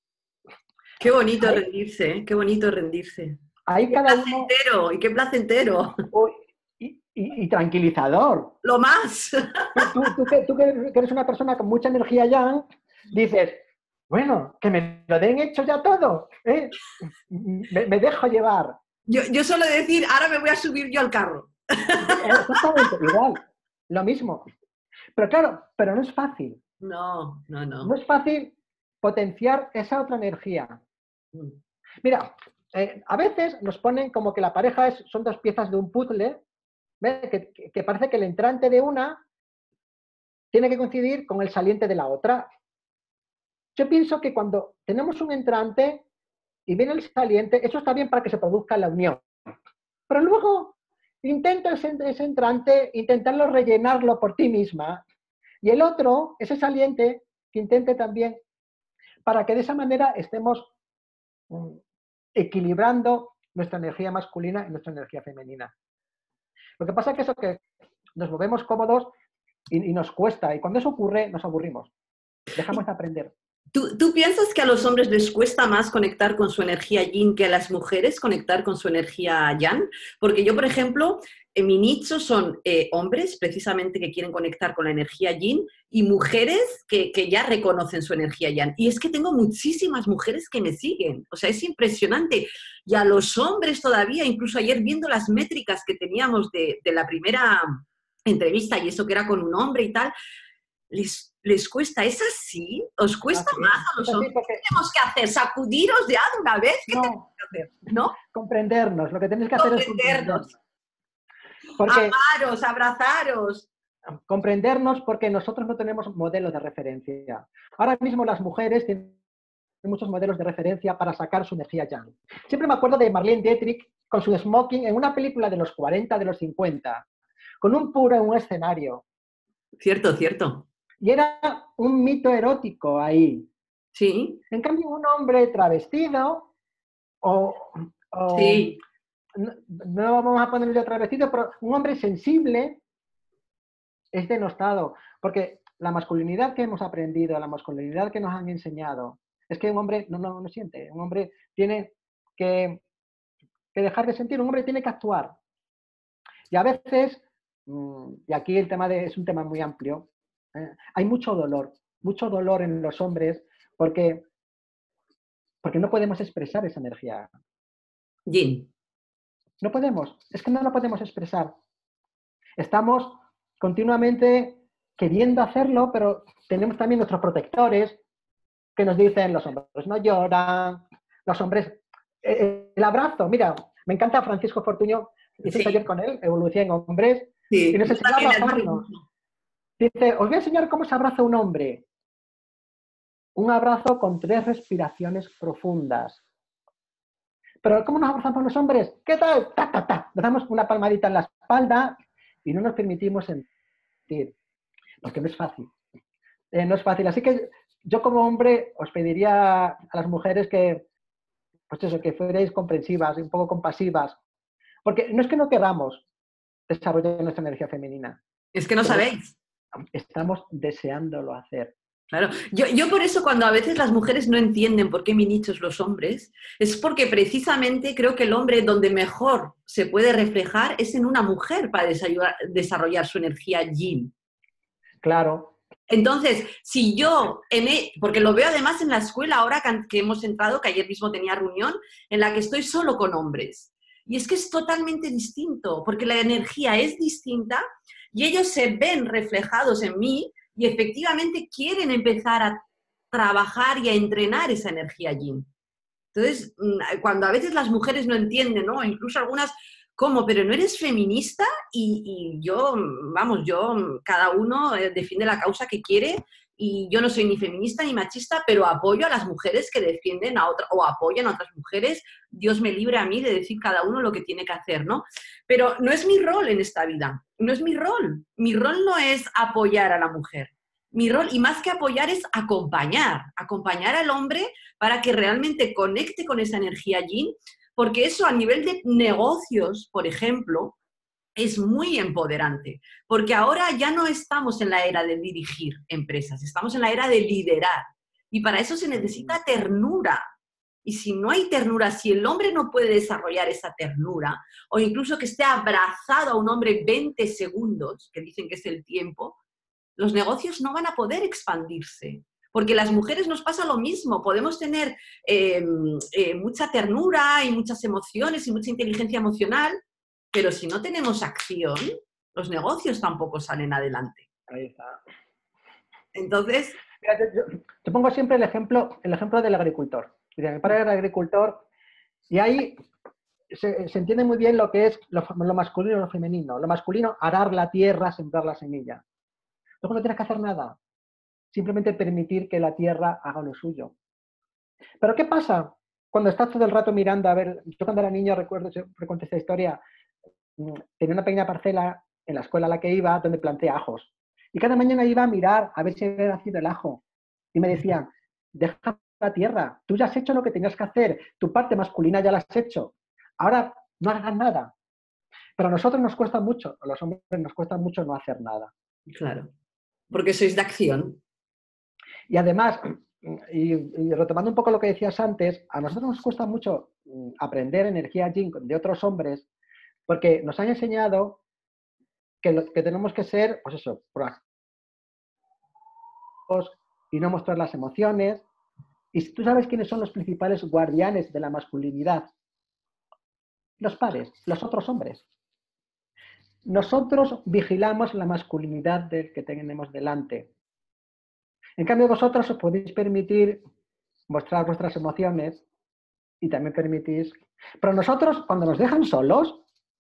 Qué bonito Ahí, rendirse, ¿eh? Qué bonito rendirse. Y ahí qué cada uno, placentero, y qué placentero. oh, y, y, y, tranquilizador. Lo más. Tú, tú, tú, que, tú, que eres una persona con mucha energía ya, dices, bueno, que me lo den hecho ya todo, ¿eh? me, me dejo llevar. Yo, yo suelo decir, ahora me voy a subir yo al carro. Exactamente, igual, lo mismo. Pero claro, pero no es fácil. No, no, No no. es fácil potenciar esa otra energía. Mira, eh, a veces nos ponen como que la pareja es, son dos piezas de un puzzle, ¿ves? Que, que, que parece que el entrante de una tiene que coincidir con el saliente de la otra. Yo pienso que cuando tenemos un entrante y viene el saliente, eso está bien para que se produzca la unión. Pero luego intenta ese, ese entrante, intentarlo rellenarlo por ti misma, y el otro, ese saliente, que intente también, para que de esa manera estemos um, equilibrando nuestra energía masculina y nuestra energía femenina. Lo que pasa es que eso que nos movemos cómodos y, y nos cuesta, y cuando eso ocurre nos aburrimos, dejamos de aprender. ¿Tú, ¿Tú piensas que a los hombres les cuesta más conectar con su energía yin que a las mujeres conectar con su energía yang? Porque yo, por ejemplo, en mi nicho son eh, hombres precisamente que quieren conectar con la energía yin y mujeres que, que ya reconocen su energía yang. Y es que tengo muchísimas mujeres que me siguen. O sea, es impresionante. Y a los hombres todavía, incluso ayer viendo las métricas que teníamos de, de la primera entrevista y eso que era con un hombre y tal, les, les cuesta. ¿Es así? ¿Os cuesta Así más a es, los es así hombres? porque, ¿Qué tenemos que hacer? ¿Sacudiros ya de una vez? ¿Qué tenemos no, que hacer? ¿No? comprendernos, lo que tenéis que hacer es Comprendernos, comprendernos. Porque, amaros, abrazaros. comprendernos porque nosotros no tenemos modelos de referencia. Ahora mismo las mujeres tienen muchos modelos de referencia para sacar su energía yang. Siempre me acuerdo de Marlene Dietrich con su smoking en una película de los cuarenta, de los cincuenta, con un puro en un escenario. Cierto, cierto. Y era un mito erótico ahí. Sí. En cambio, un hombre travestido o, o Sí. no, no vamos a ponerle travestido, pero un hombre sensible es denostado, porque la masculinidad que hemos aprendido, la masculinidad que nos han enseñado, es que un hombre no, no, no siente, un hombre tiene que, que dejar de sentir, un hombre tiene que actuar. Y a veces, y aquí el tema de, es un tema muy amplio, ¿eh? Hay mucho dolor, mucho dolor en los hombres porque, porque no podemos expresar esa energía. Yin. No podemos, es que no la podemos expresar. Estamos continuamente queriendo hacerlo, pero tenemos también nuestros protectores que nos dicen los hombres no lloran, los hombres... Eh, el abrazo, mira, me encanta Francisco Fortuño, hice un Sí, taller con él, Evolución en Hombres, y sí. nos Yo enseñó a también le admiro abrazarnos. mucho. Dice, os voy a enseñar cómo se abraza un hombre. Un abrazo con tres respiraciones profundas. Pero ¿cómo nos abrazamos los hombres? ¿Qué tal? Ta, ta, ta. Nos damos una palmadita en la espalda y no nos permitimos sentir. Porque no es fácil. Eh, no es fácil. Así que yo como hombre os pediría a las mujeres que, pues eso, que fuerais comprensivas, un poco compasivas. Porque no es que no queramos desarrollar nuestra energía femenina. Es que no Pero es, sabéis. estamos deseándolo hacer. Claro, yo, yo por eso cuando a veces las mujeres no entienden por qué mi nicho es los hombres, es porque precisamente creo que el hombre donde mejor se puede reflejar es en una mujer para desarrollar su energía yin. Claro. Entonces, si yo, en e, porque lo veo además en la escuela ahora que hemos entrado, que ayer mismo tenía reunión, en la que estoy solo con hombres. Y es que es totalmente distinto, porque la energía es distinta y ellos se ven reflejados en mí y efectivamente quieren empezar a trabajar y a entrenar esa energía yin. Entonces, cuando a veces las mujeres no entienden, ¿no? Incluso algunas, ¿cómo? ¿Pero no eres feminista? Y, y yo, vamos, yo, cada uno defiende la causa que quiere y yo no soy ni feminista ni machista, pero apoyo a las mujeres que defienden a otras, o apoyan a otras mujeres. Dios me libre a mí de decir cada uno lo que tiene que hacer, ¿no? Pero no es mi rol en esta vida, no es mi rol. Mi rol no es apoyar a la mujer. Mi rol, y más que apoyar, es acompañar, acompañar al hombre para que realmente conecte con esa energía yin, porque eso a nivel de negocios, por ejemplo, es muy empoderante, porque ahora ya no estamos en la era de dirigir empresas, estamos en la era de liderar, y para eso se necesita ternura. Y si no hay ternura, si el hombre no puede desarrollar esa ternura, o incluso que esté abrazado a un hombre veinte segundos, que dicen que es el tiempo, los negocios no van a poder expandirse. Porque las mujeres nos pasa lo mismo, podemos tener eh, eh, mucha ternura y muchas emociones y mucha inteligencia emocional, pero si no tenemos acción, los negocios tampoco salen adelante. Ahí está. Entonces... Mira, yo, yo pongo siempre el ejemplo, el ejemplo del agricultor. Mira, mi padre era agricultor y ahí se, se entiende muy bien lo que es lo, lo masculino y lo femenino. Lo masculino, arar la tierra, sembrar la semilla. Luego no tienes que hacer nada. Simplemente permitir que la tierra haga lo suyo. Pero ¿qué pasa cuando estás todo el rato mirando? A ver, yo cuando era niño, recuerdo, siempre cuento esta historia, tenía una pequeña parcela en la escuela a la que iba donde planté ajos. Y cada mañana iba a mirar a ver si había nacido el ajo. Y me decían, deja la tierra, tú ya has hecho lo que tenías que hacer, tu parte masculina ya la has hecho. Ahora no hagas nada. Pero a nosotros nos cuesta mucho, a los hombres nos cuesta mucho no hacer nada. Claro, porque sois de acción. Y además, y, y retomando un poco lo que decías antes, a nosotros nos cuesta mucho aprender energía yin de otros hombres porque nos han enseñado que, lo, que tenemos que ser, pues eso, proactivos y no mostrar las emociones. Y si tú sabes quiénes son los principales guardianes de la masculinidad, los pares, los otros hombres. Nosotros vigilamos la masculinidad del que tenemos delante. En cambio, vosotros os podéis permitir mostrar vuestras emociones y también permitís... Pero nosotros, cuando nos dejan solos,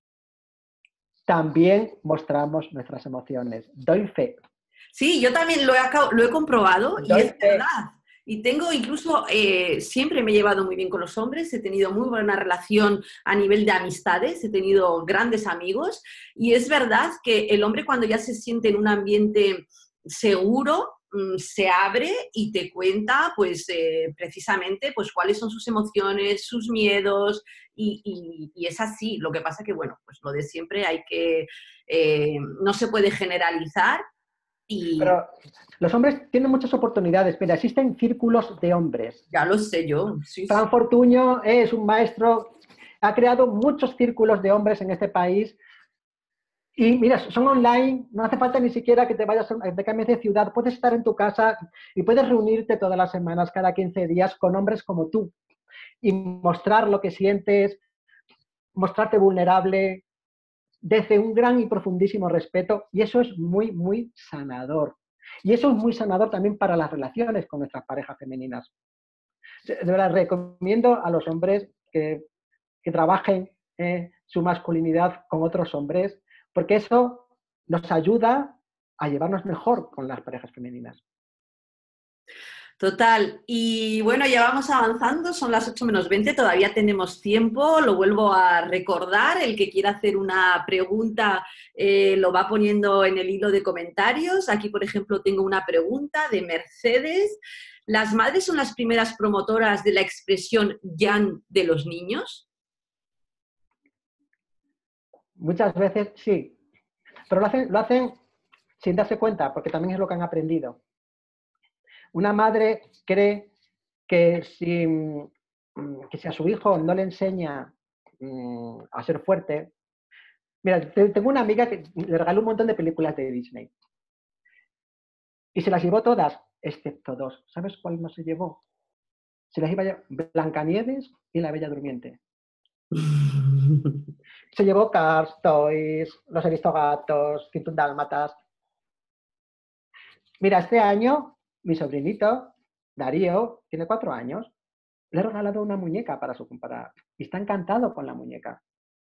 también mostramos nuestras emociones. Doy fe. Sí, yo también lo he, lo he comprobado y Doy es fe. verdad. Y tengo incluso, eh, siempre me he llevado muy bien con los hombres, he tenido muy buena relación a nivel de amistades, he tenido grandes amigos y es verdad que el hombre cuando ya se siente en un ambiente seguro, mmm, se abre y te cuenta pues eh, precisamente pues cuáles son sus emociones, sus miedos y, y, y es así. Lo que pasa que bueno, pues lo de siempre hay que, eh, no se puede generalizar. Y... Pero los hombres tienen muchas oportunidades. Mira, existen círculos de hombres. Ya lo sé yo. Sí, Fran sí. Fortuño es un maestro, ha creado muchos círculos de hombres en este país. Y mira, son online, no hace falta ni siquiera que te vayas, te cambies de ciudad. Puedes estar en tu casa y puedes reunirte todas las semanas, cada quince días, con hombres como tú. Y mostrar lo que sientes, mostrarte vulnerable, desde un gran y profundísimo respeto, y eso es muy, muy sanador. Y eso es muy sanador también para las relaciones con nuestras parejas femeninas. De verdad, recomiendo a los hombres que, que trabajen eh, su masculinidad con otros hombres, porque eso nos ayuda a llevarnos mejor con las parejas femeninas. Total. Y bueno, ya vamos avanzando, son las ocho menos veinte, todavía tenemos tiempo, lo vuelvo a recordar, el que quiera hacer una pregunta eh, lo va poniendo en el hilo de comentarios. Aquí, por ejemplo, tengo una pregunta de Mercedes. ¿Las madres son las primeras promotoras de la expresión yang de los niños? Muchas veces sí, pero lo hacen, lo hacen sin darse cuenta, porque también es lo que han aprendido. Una madre cree que si, que si a su hijo no le enseña um, a ser fuerte... Mira, tengo una amiga que le regaló un montón de películas de Disney. Y se las llevó todas, excepto dos. ¿Sabes cuál no se llevó? Se las llevó Blancanieves y la Bella Durmiente. Se llevó Cars, Toys, Los Aristogatos, ciento uno Dálmatas. Mira, este año mi sobrinito, Darío, tiene cuatro años, le he regalado una muñeca para su para, y está encantado con la muñeca.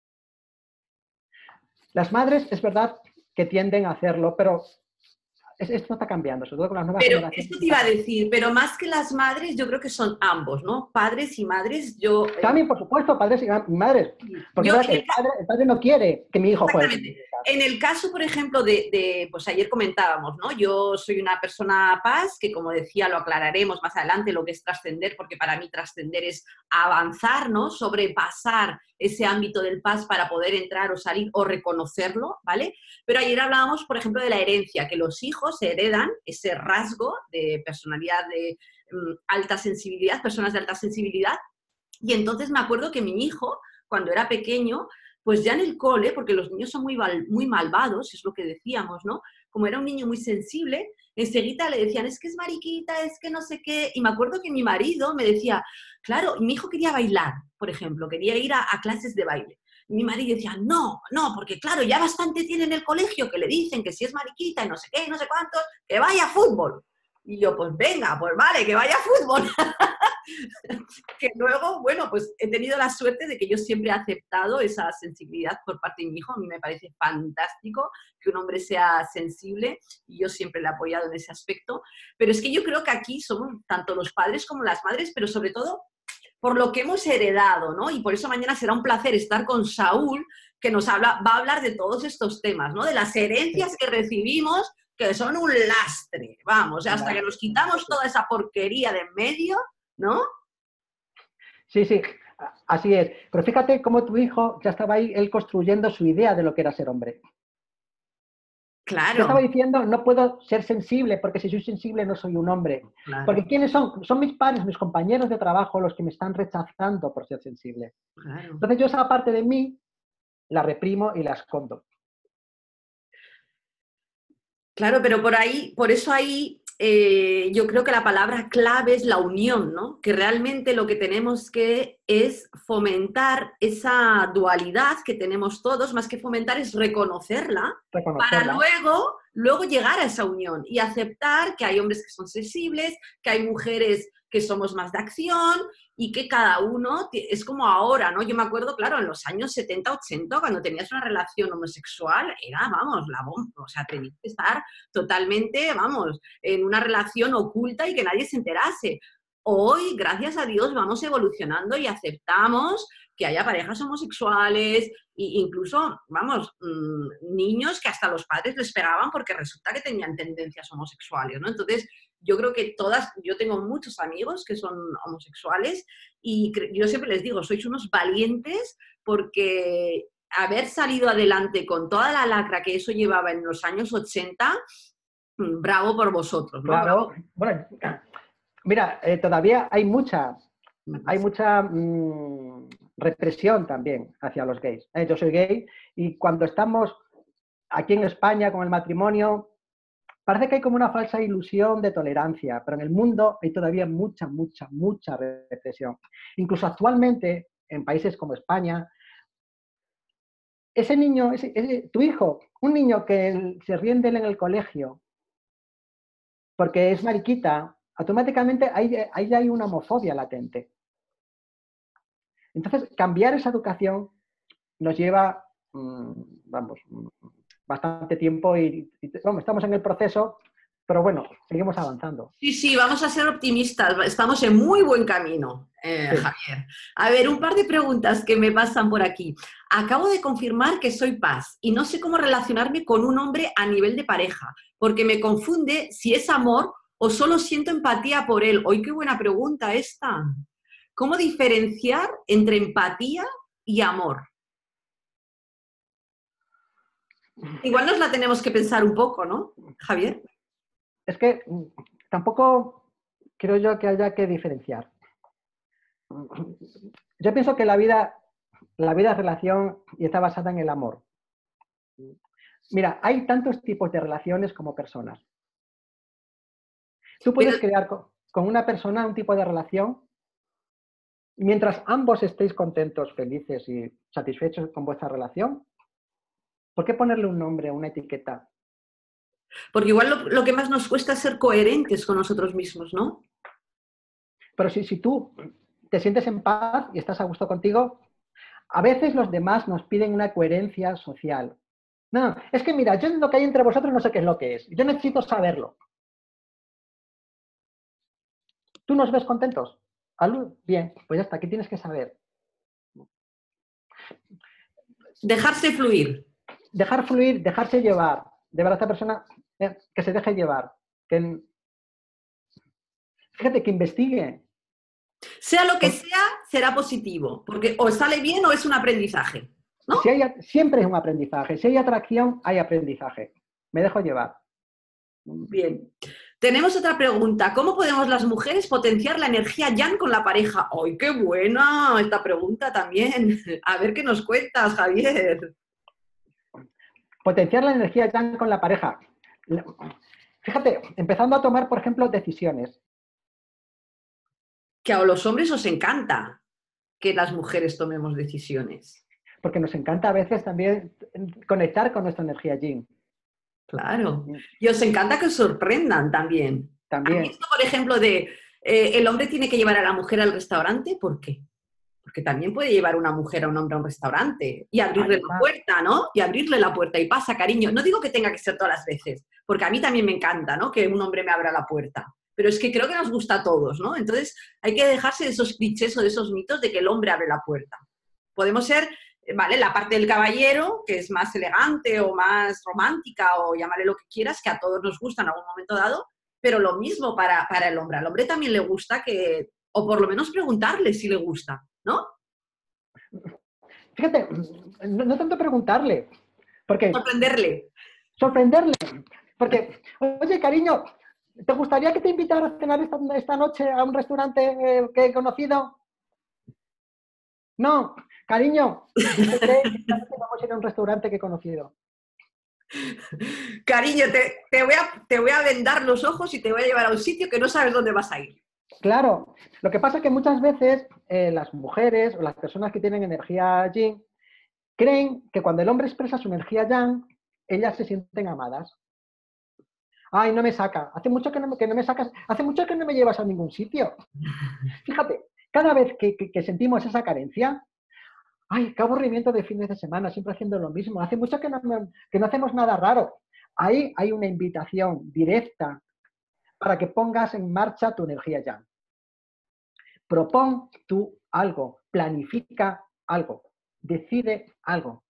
Las madres, es verdad que tienden a hacerlo, pero esto está cambiando, sobre todo con las nuevas pero generaciones. Esto te iba a decir, pero más que las madres, yo creo que son ambos, ¿no? Padres y madres, yo... Eh, También, por supuesto, padres y madres. Porque yo, es que el, padre, el padre no quiere que mi hijo juegue. Exactamente. En el caso, por ejemplo, de, de, pues ayer comentábamos, ¿no? Yo soy una persona paz, que como decía, lo aclararemos más adelante, lo que es trascender, porque para mí trascender es avanzar, ¿no? Sobrepasar ese ámbito del paz para poder entrar o salir o reconocerlo, ¿vale? Pero ayer hablábamos, por ejemplo, de la herencia, que los hijos heredan ese rasgo de personalidad de um, alta sensibilidad, personas de alta sensibilidad, y entonces me acuerdo que mi hijo, cuando era pequeño, pues ya en el cole, porque los niños son muy, muy malvados, es lo que decíamos, ¿no? Como era un niño muy sensible, enseguida le decían, es que es mariquita, es que no sé qué. Y me acuerdo que mi marido me decía, claro, mi hijo quería bailar, por ejemplo, quería ir a, a clases de baile. Y mi marido decía, no, no, porque claro, ya bastante tiene en el colegio que le dicen que si es mariquita y no sé qué, y no sé cuántos, que vaya a fútbol. Y yo, pues venga, pues vale, que vaya a fútbol. Que luego, bueno, pues he tenido la suerte de que yo siempre he aceptado esa sensibilidad por parte de mi hijo. A mí me parece fantástico que un hombre sea sensible y yo siempre le he apoyado en ese aspecto. Pero es que yo creo que aquí somos tanto los padres como las madres, pero sobre todo por lo que hemos heredado, ¿no? Y por eso mañana será un placer estar con Saúl, que nos habla, va a hablar de todos estos temas, ¿no? De las herencias que recibimos, que son un lastre, vamos, hasta que nos quitamos toda esa porquería de en medio, ¿no? Sí, sí, así es. Pero fíjate cómo tu hijo ya estaba ahí, él construyendo su idea de lo que era ser hombre. Claro. Ya estaba diciendo, no puedo ser sensible, porque si soy sensible no soy un hombre. Claro. Porque ¿quiénes son? Son mis padres, mis compañeros de trabajo los que me están rechazando por ser sensible. Claro. Entonces yo esa parte de mí la reprimo y la escondo. Claro, pero por ahí, por eso ahí eh, yo creo que la palabra clave es la unión, ¿no? Que realmente lo que tenemos que es fomentar esa dualidad que tenemos todos, más que fomentar es reconocerla, reconocerla. Para luego, luego llegar a esa unión y aceptar que hay hombres que son sensibles, que hay mujeres que somos más de acción y que cada uno, es como ahora, ¿no? Yo me acuerdo, claro, en los años setenta, ochenta, cuando tenías una relación homosexual, era, vamos, la bomba, o sea, tenías que estar totalmente, vamos, en una relación oculta y que nadie se enterase. Hoy, gracias a Dios, vamos evolucionando y aceptamos que haya parejas homosexuales e incluso, vamos, mmm, niños que hasta los padres les pegaban porque resulta que tenían tendencias homosexuales, ¿no? Entonces, yo creo que todas, yo tengo muchos amigos que son homosexuales y yo siempre les digo, sois unos valientes porque haber salido adelante con toda la lacra que eso llevaba en los años ochenta, bravo por vosotros, ¿no? Claro, bueno, mira, eh, todavía hay mucha, hay mucha mmm, represión también hacia los gays. Eh, yo soy gay y cuando estamos aquí en España con el matrimonio, parece que hay como una falsa ilusión de tolerancia, pero en el mundo hay todavía mucha, mucha, mucha represión. Incluso actualmente, en países como España, ese niño, ese, ese, tu hijo, un niño que se ríe de él en el colegio porque es mariquita, automáticamente ahí, ahí hay una homofobia latente. Entonces, cambiar esa educación nos lleva, mmm, vamos, bastante tiempo y, y vamos, estamos en el proceso, pero bueno, seguimos avanzando. Sí, sí, vamos a ser optimistas, estamos en muy buen camino, eh, sí. Javier. A ver, un par de preguntas que me pasan por aquí. Acabo de confirmar que soy paz y no sé cómo relacionarme con un hombre a nivel de pareja, porque me confunde si es amor o solo siento empatía por él. ¡Ay, qué buena pregunta esta! ¿Cómo diferenciar entre empatía y amor? Igual nos la tenemos que pensar un poco, ¿no, Javier? Es que mm, tampoco creo yo que haya que diferenciar. Yo pienso que la vida, la vida es relación y está basada en el amor. Mira, hay tantos tipos de relaciones como personas. Tú Pero puedes crear con, con una persona un tipo de relación y mientras ambos estéis contentos, felices y satisfechos con vuestra relación. ¿Por qué ponerle un nombre, una etiqueta? porque igual lo, lo que más nos cuesta es ser coherentes con nosotros mismos, ¿no? Pero si, si tú te sientes en paz y estás a gusto contigo, a veces los demás nos piden una coherencia social. No, es que mira, yo lo que hay entre vosotros no sé qué es lo que es. Yo necesito saberlo. ¿Tú nos ves contentos? ¿Alud? Bien, pues ya está, ¿qué tienes que saber? Dejarse fluir. Dejar fluir, dejarse llevar. De verdad, esta persona eh, que se deje llevar. Que, fíjate, que investigue. Sea lo que Por, sea, será positivo, porque o sale bien o es un aprendizaje, ¿no? si hay, siempre es un aprendizaje. Si hay atracción, hay aprendizaje. Me dejo llevar. Bien. Tenemos otra pregunta. ¿Cómo podemos las mujeres potenciar la energía yang con la pareja? ¡Ay, qué buena esta pregunta también! A ver qué nos cuentas, Javier. Potenciar la energía yang con la pareja. Fíjate, empezando a tomar, por ejemplo, decisiones. Que a los hombres os encanta que las mujeres tomemos decisiones. Porque nos encanta a veces también conectar con nuestra energía yin. Claro. Y os encanta que os sorprendan también. ¿Han También. visto, por ejemplo, de eh, el hombre tiene que llevar a la mujer al restaurante? ¿Por qué? Porque también puede llevar una mujer a un hombre a un restaurante y abrirle la Además, puerta, ¿no? Y abrirle la puerta y pasa, cariño. No digo que tenga que ser todas las veces, porque a mí también me encanta, ¿no? Que un hombre me abra la puerta. Pero es que creo que nos gusta a todos, ¿no? Entonces hay que dejarse de esos clichés o de esos mitos de que el hombre abre la puerta. Podemos ser, ¿vale? La parte del caballero, que es más elegante o más romántica o llámale lo que quieras, que a todos nos gusta en algún momento dado, pero lo mismo para, para el hombre. Al hombre también le gusta que, o por lo menos preguntarle si le gusta, ¿no? fíjate, no, no tanto preguntarle, porque Sorprenderle. sorprenderle, porque, oye, cariño, ¿te gustaría que te invitara a cenar esta, esta noche a un restaurante eh, que he conocido? No, cariño, dice que esta noche vamos a ir a un restaurante que he conocido. Cariño, te, te, voy a, te voy a vendar los ojos y te voy a llevar a un sitio que no sabes dónde vas a ir. Claro, lo que pasa es que muchas veces eh, las mujeres o las personas que tienen energía yin creen que cuando el hombre expresa su energía yang, ellas se sienten amadas. Ay, no me saca. Hace mucho que no me, que no me sacas. Hace mucho que no me llevas a ningún sitio. Fíjate, cada vez que, que, que sentimos esa carencia, ay, qué aburrimiento de fines de semana, siempre haciendo lo mismo. Hace mucho que no, que no hacemos nada raro. Ahí hay una invitación directa para que pongas en marcha tu energía yang. Propón tú algo, planifica algo, decide algo.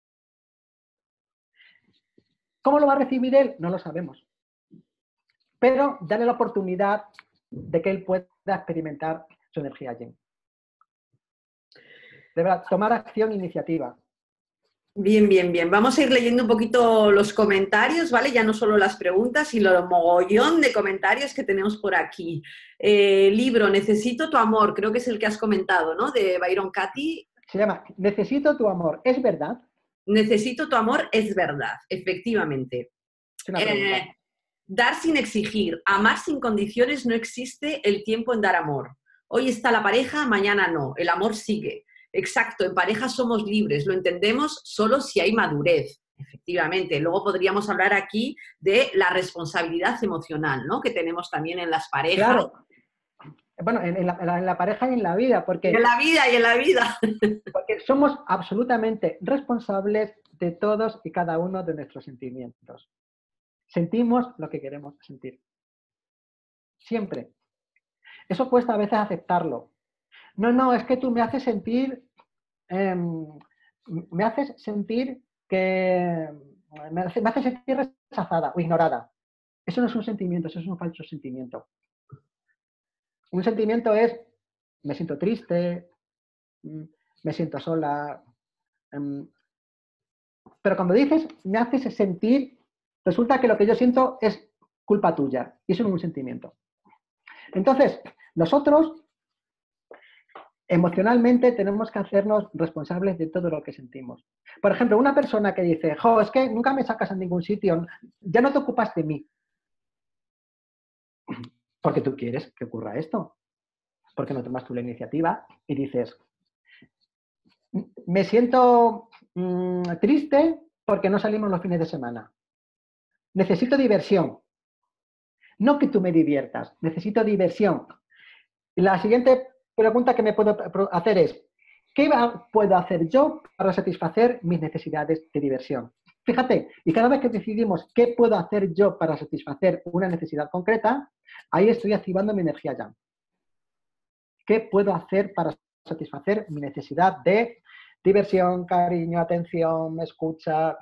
¿Cómo lo va a recibir él? No lo sabemos. Pero dale la oportunidad de que él pueda experimentar su energía yin. De verdad, tomar acción e iniciativa. Bien, bien, bien. Vamos a ir leyendo un poquito los comentarios, ¿vale? Ya no solo las preguntas, sino el mogollón de comentarios que tenemos por aquí. Eh, libro, Necesito tu amor, creo que es el que has comentado, ¿no? De Byron Katie. Se llama Necesito tu amor. ¿Es verdad? Necesito tu amor, es verdad, efectivamente. Es una Eh, pregunta. Dar sin exigir, amar sin condiciones, no existe el tiempo en dar amor. Hoy está la pareja, mañana no, el amor sigue. Exacto, en pareja somos libres, lo entendemos solo si hay madurez, efectivamente. Luego podríamos hablar aquí de la responsabilidad emocional, ¿no? Que tenemos también en las parejas. Claro. Bueno, en, en, la, en la pareja y en la vida, Y en porque, la vida, y en la vida. porque somos absolutamente responsables de todos y cada uno de nuestros sentimientos. Sentimos lo que queremos sentir. Siempre. Eso cuesta a veces aceptarlo. No, no, es que tú me haces sentir, eh, me haces sentir que, me hace, me hace sentir rechazada o ignorada. Eso no es un sentimiento, eso es un falso sentimiento. Un sentimiento es, me siento triste, me siento sola, pero cuando dices, me haces sentir, resulta que lo que yo siento es culpa tuya, y eso no es un sentimiento. Entonces, nosotros emocionalmente tenemos que hacernos responsables de todo lo que sentimos. Por ejemplo, una persona que dice, jo, es que nunca me sacas a ningún sitio, ya no te ocupas de mí. Porque tú quieres que ocurra esto. Porque no tomas tú la iniciativa y dices, me siento mmm, triste porque no salimos los fines de semana. Necesito diversión. No que tú me diviertas, necesito diversión. Y la siguiente pregunta que me puedo hacer es, ¿qué puedo hacer yo para satisfacer mis necesidades de diversión? Fíjate, y cada vez que decidimos qué puedo hacer yo para satisfacer una necesidad concreta, ahí estoy activando mi energía ya. ¿Qué puedo hacer para satisfacer mi necesidad de diversión, cariño, atención, escucha,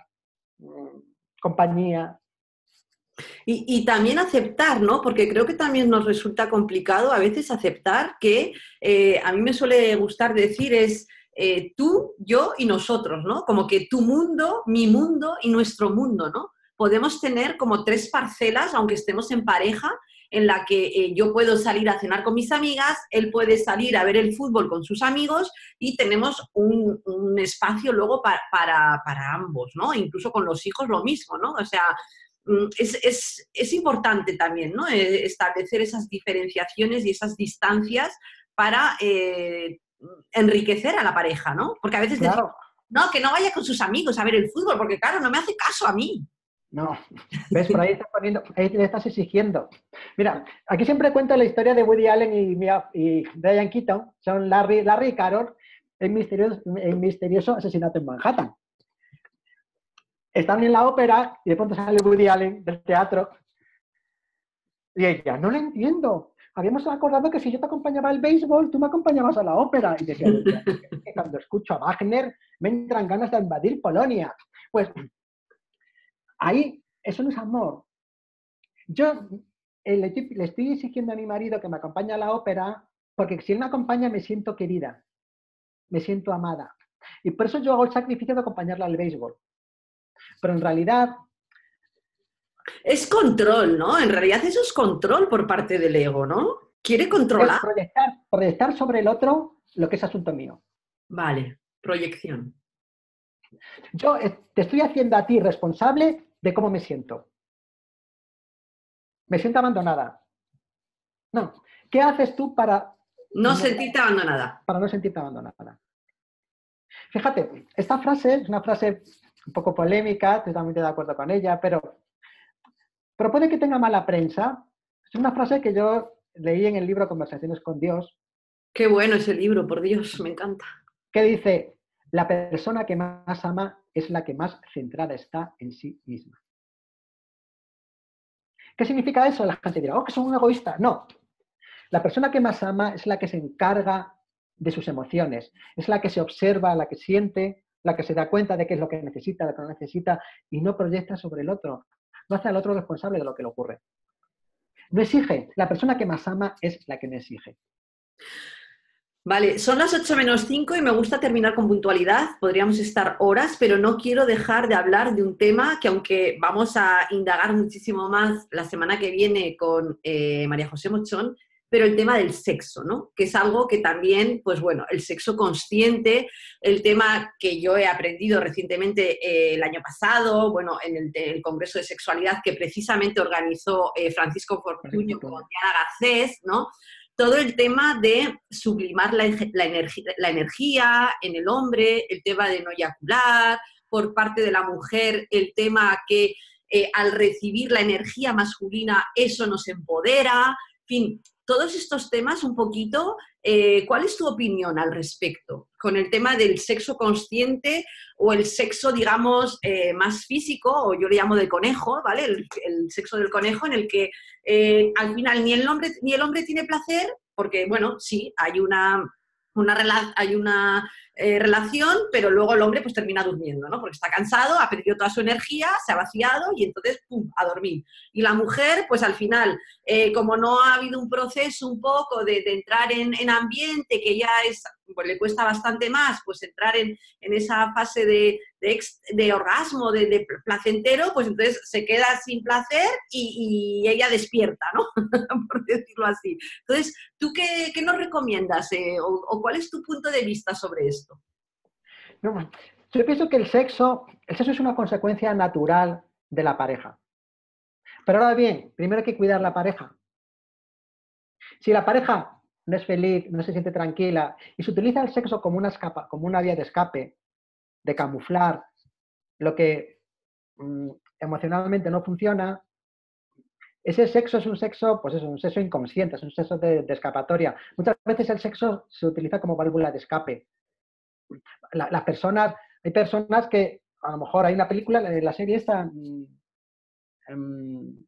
compañía? Y, y también aceptar, ¿no? Porque creo que también nos resulta complicado a veces aceptar que eh, a mí me suele gustar decir es eh, tú, yo y nosotros, ¿no? Como que tu mundo, mi mundo y nuestro mundo, ¿no? Podemos tener como tres parcelas, aunque estemos en pareja, en la que eh, yo puedo salir a cenar con mis amigas, él puede salir a ver el fútbol con sus amigos y tenemos un, un espacio luego pa, para, para ambos, ¿no? Incluso con los hijos lo mismo, ¿no? O sea, Es, es, es, importante también, ¿no? Establecer esas diferenciaciones y esas distancias para eh, enriquecer a la pareja, ¿no? Porque a veces claro. decimos, no, que no vaya con sus amigos a ver el fútbol, porque claro, no me hace caso a mí. No, ves, por ahí estás poniendo, ahí le estás exigiendo. Mira, aquí siempre cuento la historia de Woody Allen y, y Diane Keaton, son Larry, Larry y Carol, en misterioso, en misterioso asesinato en Manhattan. Están en la ópera y de pronto sale Woody Allen del teatro y ella, no lo entiendo. Habíamos acordado que si yo te acompañaba al béisbol, tú me acompañabas a la ópera. Y decía, que cuando escucho a Wagner me entran ganas de invadir Polonia. Pues ahí, eso no es amor. Yo eh, le, le estoy exigiendo a mi marido que me acompañe a la ópera porque si él me acompaña me siento querida, me siento amada. Y por eso yo hago el sacrificio de acompañarla al béisbol. Pero en realidad... Es control, ¿no? En realidad eso es control por parte del ego, ¿no? Quiere controlar. Es proyectar, proyectar sobre el otro lo que es asunto mío. Vale, proyección. Yo te estoy haciendo a ti responsable de cómo me siento. Me siento abandonada. No. ¿Qué haces tú para... No sentirte abandonada. Para no sentirte abandonada. Fíjate, esta frase es una frase un poco polémica, estoy totalmente de acuerdo con ella, pero, pero puede que tenga mala prensa. Es una frase que yo leí en el libro Conversaciones con Dios. Qué bueno ese libro, por Dios, me encanta. Que dice, la persona que más ama es la que más centrada está en sí misma. ¿Qué significa eso? La gente dirá, oh, que soy un egoísta. No. La persona que más ama es la que se encarga de sus emociones, es la que se observa, la que siente, la que se da cuenta de qué es lo que necesita, lo que no necesita, y no proyecta sobre el otro. No hace al otro responsable de lo que le ocurre. No exige. La persona que más ama es la que no exige. Vale, son las ocho menos cinco y me gusta terminar con puntualidad. Podríamos estar horas, pero no quiero dejar de hablar de un tema que, aunque vamos a indagar muchísimo más la semana que viene con eh, María José Mochón, pero el tema del sexo, ¿no? Que es algo que también, pues bueno, el sexo consciente, el tema que yo he aprendido recientemente eh, el año pasado, bueno, en el, el Congreso de Sexualidad que precisamente organizó eh, Francisco Fortuño con Diana Garcés, ¿no? Todo el tema de sublimar la, la, energi la energía en el hombre, el tema de no eyacular, por parte de la mujer, el tema que eh, al recibir la energía masculina eso nos empodera, en fin, todos estos temas un poquito, eh, ¿cuál es tu opinión al respecto? Con el tema del sexo consciente o el sexo, digamos, eh, más físico, o yo le llamo de conejo, ¿vale? El, el sexo del conejo en el que eh, al final ni el hombre, ni el hombre tiene placer, porque, bueno, sí, hay una, una, hay una eh, relación, pero luego el hombre pues termina durmiendo, ¿no? Porque está cansado, ha perdido toda su energía, se ha vaciado y entonces, ¡pum!, a dormir. Y la mujer, pues al final, eh, como no ha habido un proceso un poco de, de entrar en, en ambiente, que ya es, pues le cuesta bastante más, pues entrar en, en esa fase de, de, ex, de orgasmo, de, de placentero, pues entonces se queda sin placer y, y ella despierta, ¿no? Por decirlo así. Entonces, ¿tú qué, qué nos recomiendas eh, o, o cuál es tu punto de vista sobre esto? No, yo pienso que el sexo, el sexo es una consecuencia natural de la pareja. Pero ahora bien, primero hay que cuidar la pareja. Si la pareja no es feliz, no se siente tranquila y se utiliza el sexo como una, escapa, como una vía de escape, de camuflar lo que mmm, emocionalmente no funciona, ese sexo es un sexo, pues es un sexo inconsciente, es un sexo de, de escapatoria. Muchas veces el sexo se utiliza como válvula de escape. La, las personas, hay personas que, a lo mejor hay una película, la serie esta, en,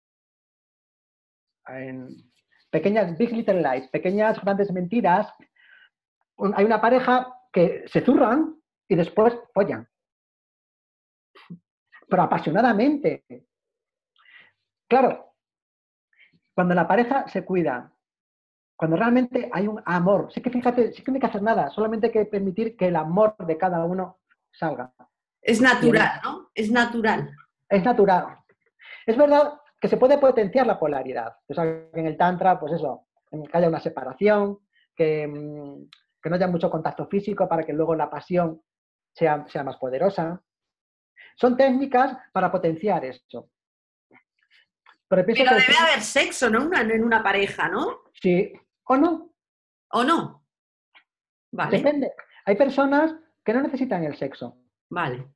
en pequeñas Big Little Lies, pequeñas grandes mentiras, hay una pareja que se zurran y después follan. Pero apasionadamente. Claro, cuando la pareja se cuida, cuando realmente hay un amor, sí que fíjate, sí que no hay que hacer nada, solamente hay que permitir que el amor de cada uno salga. Es natural, ¿no? Es natural. Es natural. Es verdad que se puede potenciar la polaridad. O sea, en el Tantra, pues eso, que haya una separación, que, que no haya mucho contacto físico para que luego la pasión sea, sea más poderosa. Son técnicas para potenciar esto. Pero, Pero debe el... haber sexo, ¿no? Una, en una pareja, ¿no? Sí, o no. ¿O no? Vale. Depende. Hay personas que no necesitan el sexo. Vale.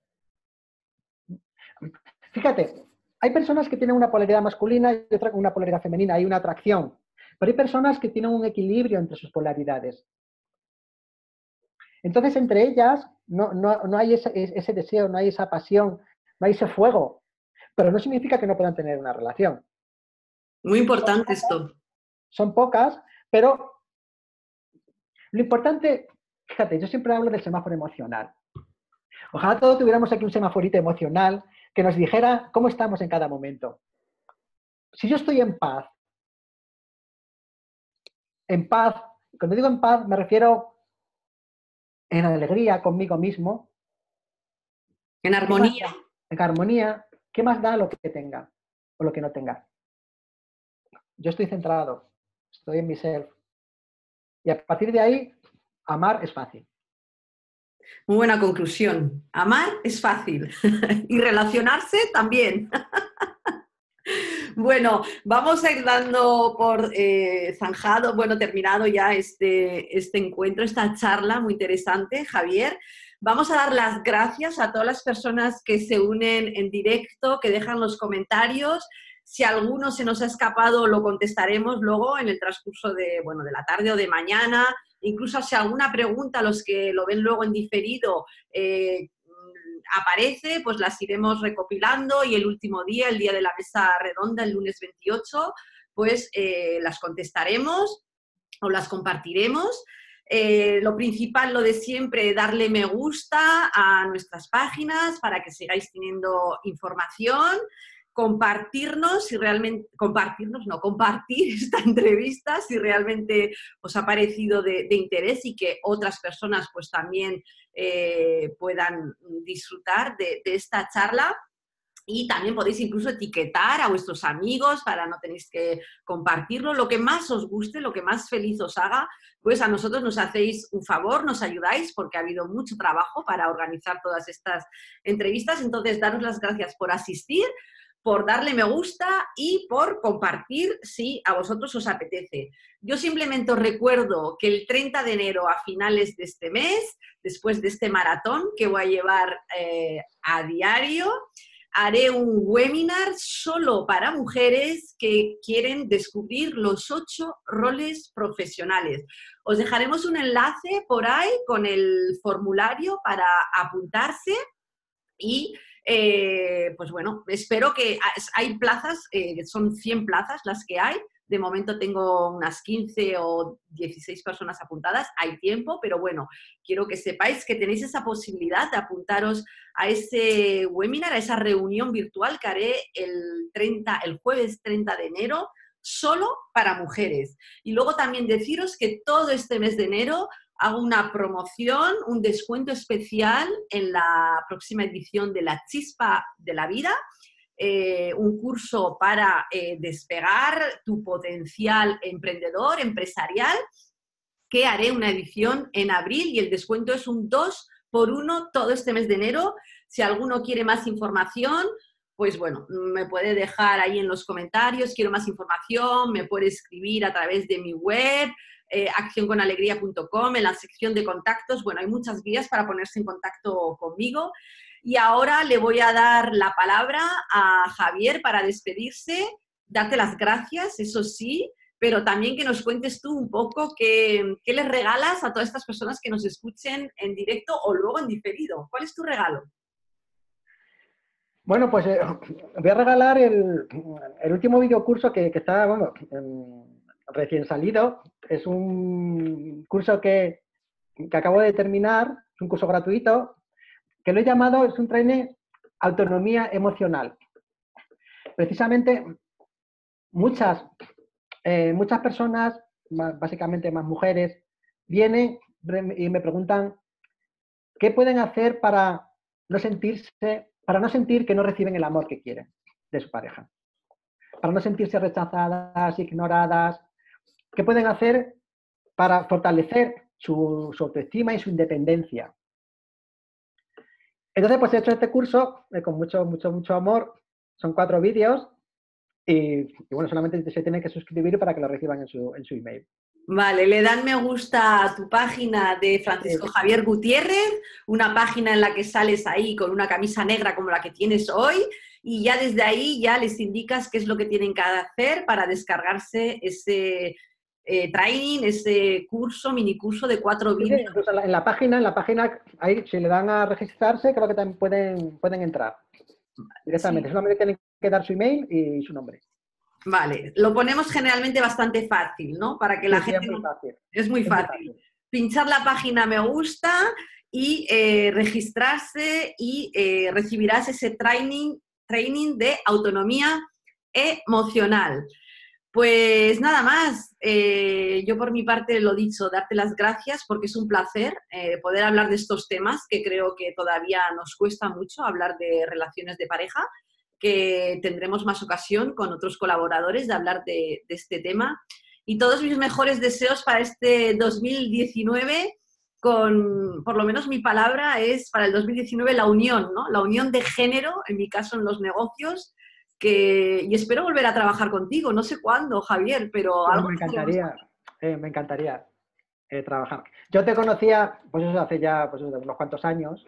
Fíjate, hay personas que tienen una polaridad masculina y otra con una polaridad femenina, hay una atracción. Pero hay personas que tienen un equilibrio entre sus polaridades. Entonces, entre ellas, no, no, no hay ese, ese deseo, no hay esa pasión, no hay ese fuego. Pero no significa que no puedan tener una relación. Muy importante esto. Son pocas, pero lo importante, fíjate, yo siempre hablo del semáforo emocional. Ojalá todos tuviéramos aquí un semaforito emocional que nos dijera cómo estamos en cada momento. Si yo estoy en paz, en paz, cuando digo en paz me refiero en alegría conmigo mismo. En armonía. En armonía, ¿qué más da lo que tenga o lo que no tenga? Yo estoy centrado, estoy en mi ser. Y a partir de ahí, amar es fácil. Muy buena conclusión. Amar es fácil. Y relacionarse también. Bueno, vamos a ir dando por eh, zanjado, bueno, terminado ya este, este encuentro, esta charla muy interesante, Javier. Vamos a dar las gracias a todas las personas que se unen en directo, que dejan los comentarios. Si alguno se nos ha escapado, lo contestaremos luego en el transcurso de, bueno, de la tarde o de mañana. Incluso si alguna pregunta, los que lo ven luego en diferido, eh, aparece, pues las iremos recopilando y el último día, el día de la mesa redonda, el lunes veintiocho, pues eh, las contestaremos o las compartiremos. Eh, lo principal, lo de siempre, darle me gusta a nuestras páginas para que sigáis teniendo información, compartirnos, si realmente, compartirnos, no, compartir esta entrevista si realmente os ha parecido de, de interés y que otras personas pues también eh, puedan disfrutar de, de esta charla. Y también podéis incluso etiquetar a vuestros amigos para no tenéis que compartirlo. Lo que más os guste, lo que más feliz os haga, pues a nosotros nos hacéis un favor, nos ayudáis porque ha habido mucho trabajo para organizar todas estas entrevistas. Entonces, daros las gracias por asistir, por darle me gusta y por compartir si a vosotros os apetece. Yo simplemente os recuerdo que el treinta de enero a finales de este mes, después de este maratón que voy a llevar eh, a diario, haré un webinar solo para mujeres que quieren descubrir los ocho roles profesionales. Os dejaremos un enlace por ahí con el formulario para apuntarse y eh, pues bueno, espero que hay plazas, eh, son cien plazas las que hay, De momento tengo unas quince o dieciséis personas apuntadas, hay tiempo, pero bueno, quiero que sepáis que tenéis esa posibilidad de apuntaros a ese webinar, a esa reunión virtual que haré el, treinta, el jueves treinta de enero, solo para mujeres. Y luego también deciros que todo este mes de enero hago una promoción, un descuento especial en la próxima edición de La Chispa de la Vida, eh, un curso para eh, despegar tu potencial emprendedor, empresarial, que haré una edición en abril y el descuento es un dos por uno todo este mes de enero. Si alguno quiere más información, pues bueno, me puede dejar ahí en los comentarios, quiero más información, me puede escribir a través de mi web, eh, acción con alegría punto com, en la sección de contactos. Bueno, hay muchas vías para ponerse en contacto conmigo. Y ahora le voy a dar la palabra a Javier para despedirse, darte las gracias, eso sí, pero también que nos cuentes tú un poco qué, qué les regalas a todas estas personas que nos escuchen en directo o luego en diferido. ¿Cuál es tu regalo? Bueno, pues eh, voy a regalar el, el último videocurso que, que está, bueno, recién salido. Es un curso que, que acabo de terminar, es un curso gratuito, que lo he llamado, es un training autonomía emocional. Precisamente, muchas, eh, muchas personas, más, básicamente más mujeres, vienen y me preguntan qué pueden hacer para no sentirse, para no sentir que no reciben el amor que quieren de su pareja, para no sentirse rechazadas, ignoradas. ¿Qué pueden hacer para fortalecer su, su autoestima y su independencia? Entonces, pues he hecho este curso eh, con mucho, mucho, mucho amor. Son cuatro vídeos y, y, bueno, solamente se tienen que suscribir para que lo reciban en su, en su email. Vale, le dan me gusta a tu página de Francisco Sí. Javier Gutiérrez, una página en la que sales ahí con una camisa negra como la que tienes hoy, y ya desde ahí ya les indicas qué es lo que tienen que hacer para descargarse ese eh, training, ese curso, minicurso de cuatro Sí, vídeos. incluso en la, en la página, en la página, ahí, si le dan a registrarse, creo que también pueden, pueden entrar directamente. Sí. Solamente tienen que dar su email y su nombre. Vale, lo ponemos generalmente bastante fácil, ¿no? Para que Sí, la sí, gente... es muy fácil. Es muy Es muy fácil. fácil. Pinchar la página me gusta y eh, registrarse y eh, recibirás ese training, training de autonomía emocional. Pues nada más, eh, yo por mi parte lo dicho, darte las gracias porque es un placer eh, poder hablar de estos temas que creo que todavía nos cuesta mucho hablar de relaciones de pareja, que tendremos más ocasión con otros colaboradores de hablar de, de este tema. Y todos mis mejores deseos para este dos mil diecinueve, con, por lo menos mi palabra es para el dos mil diecinueve la unión, ¿no? La unión de género, en mi caso en los negocios, que, y espero volver a trabajar contigo, no sé cuándo, Javier, pero Pues algo me tendremos que encantaría, eh, me encantaría eh, trabajar. Yo te conocía, pues eso hace ya pues, unos cuantos años.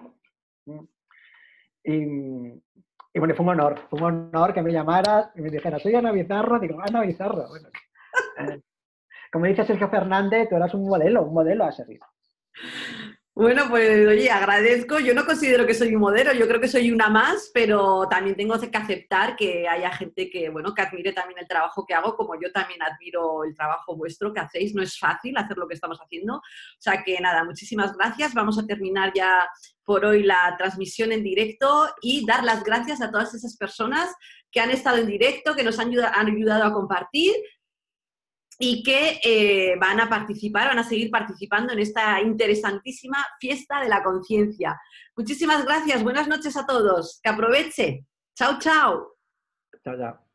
Y, y bueno, fue un honor, fue un honor que me llamaras y me dijeras, soy Ana Bizarro. Digo, Ana Bizarro. Bueno, eh, como dice Sergio Fernández, tú eras un modelo, un modelo a seguir. Bueno, pues oye, agradezco. Yo no considero que soy un modelo, yo creo que soy una más, pero también tengo que aceptar que haya gente que, bueno, que admire también el trabajo que hago, como yo también admiro el trabajo vuestro que hacéis. No es fácil hacer lo que estamos haciendo. O sea que nada, muchísimas gracias. Vamos a terminar ya por hoy la transmisión en directo y dar las gracias a todas esas personas que han estado en directo, que nos han ayudado, han ayudado a compartir y que eh, van a participar, van a seguir participando en esta interesantísima fiesta de la conciencia. Muchísimas gracias, buenas noches a todos, que aproveche. Chao, chao. Chao, chao.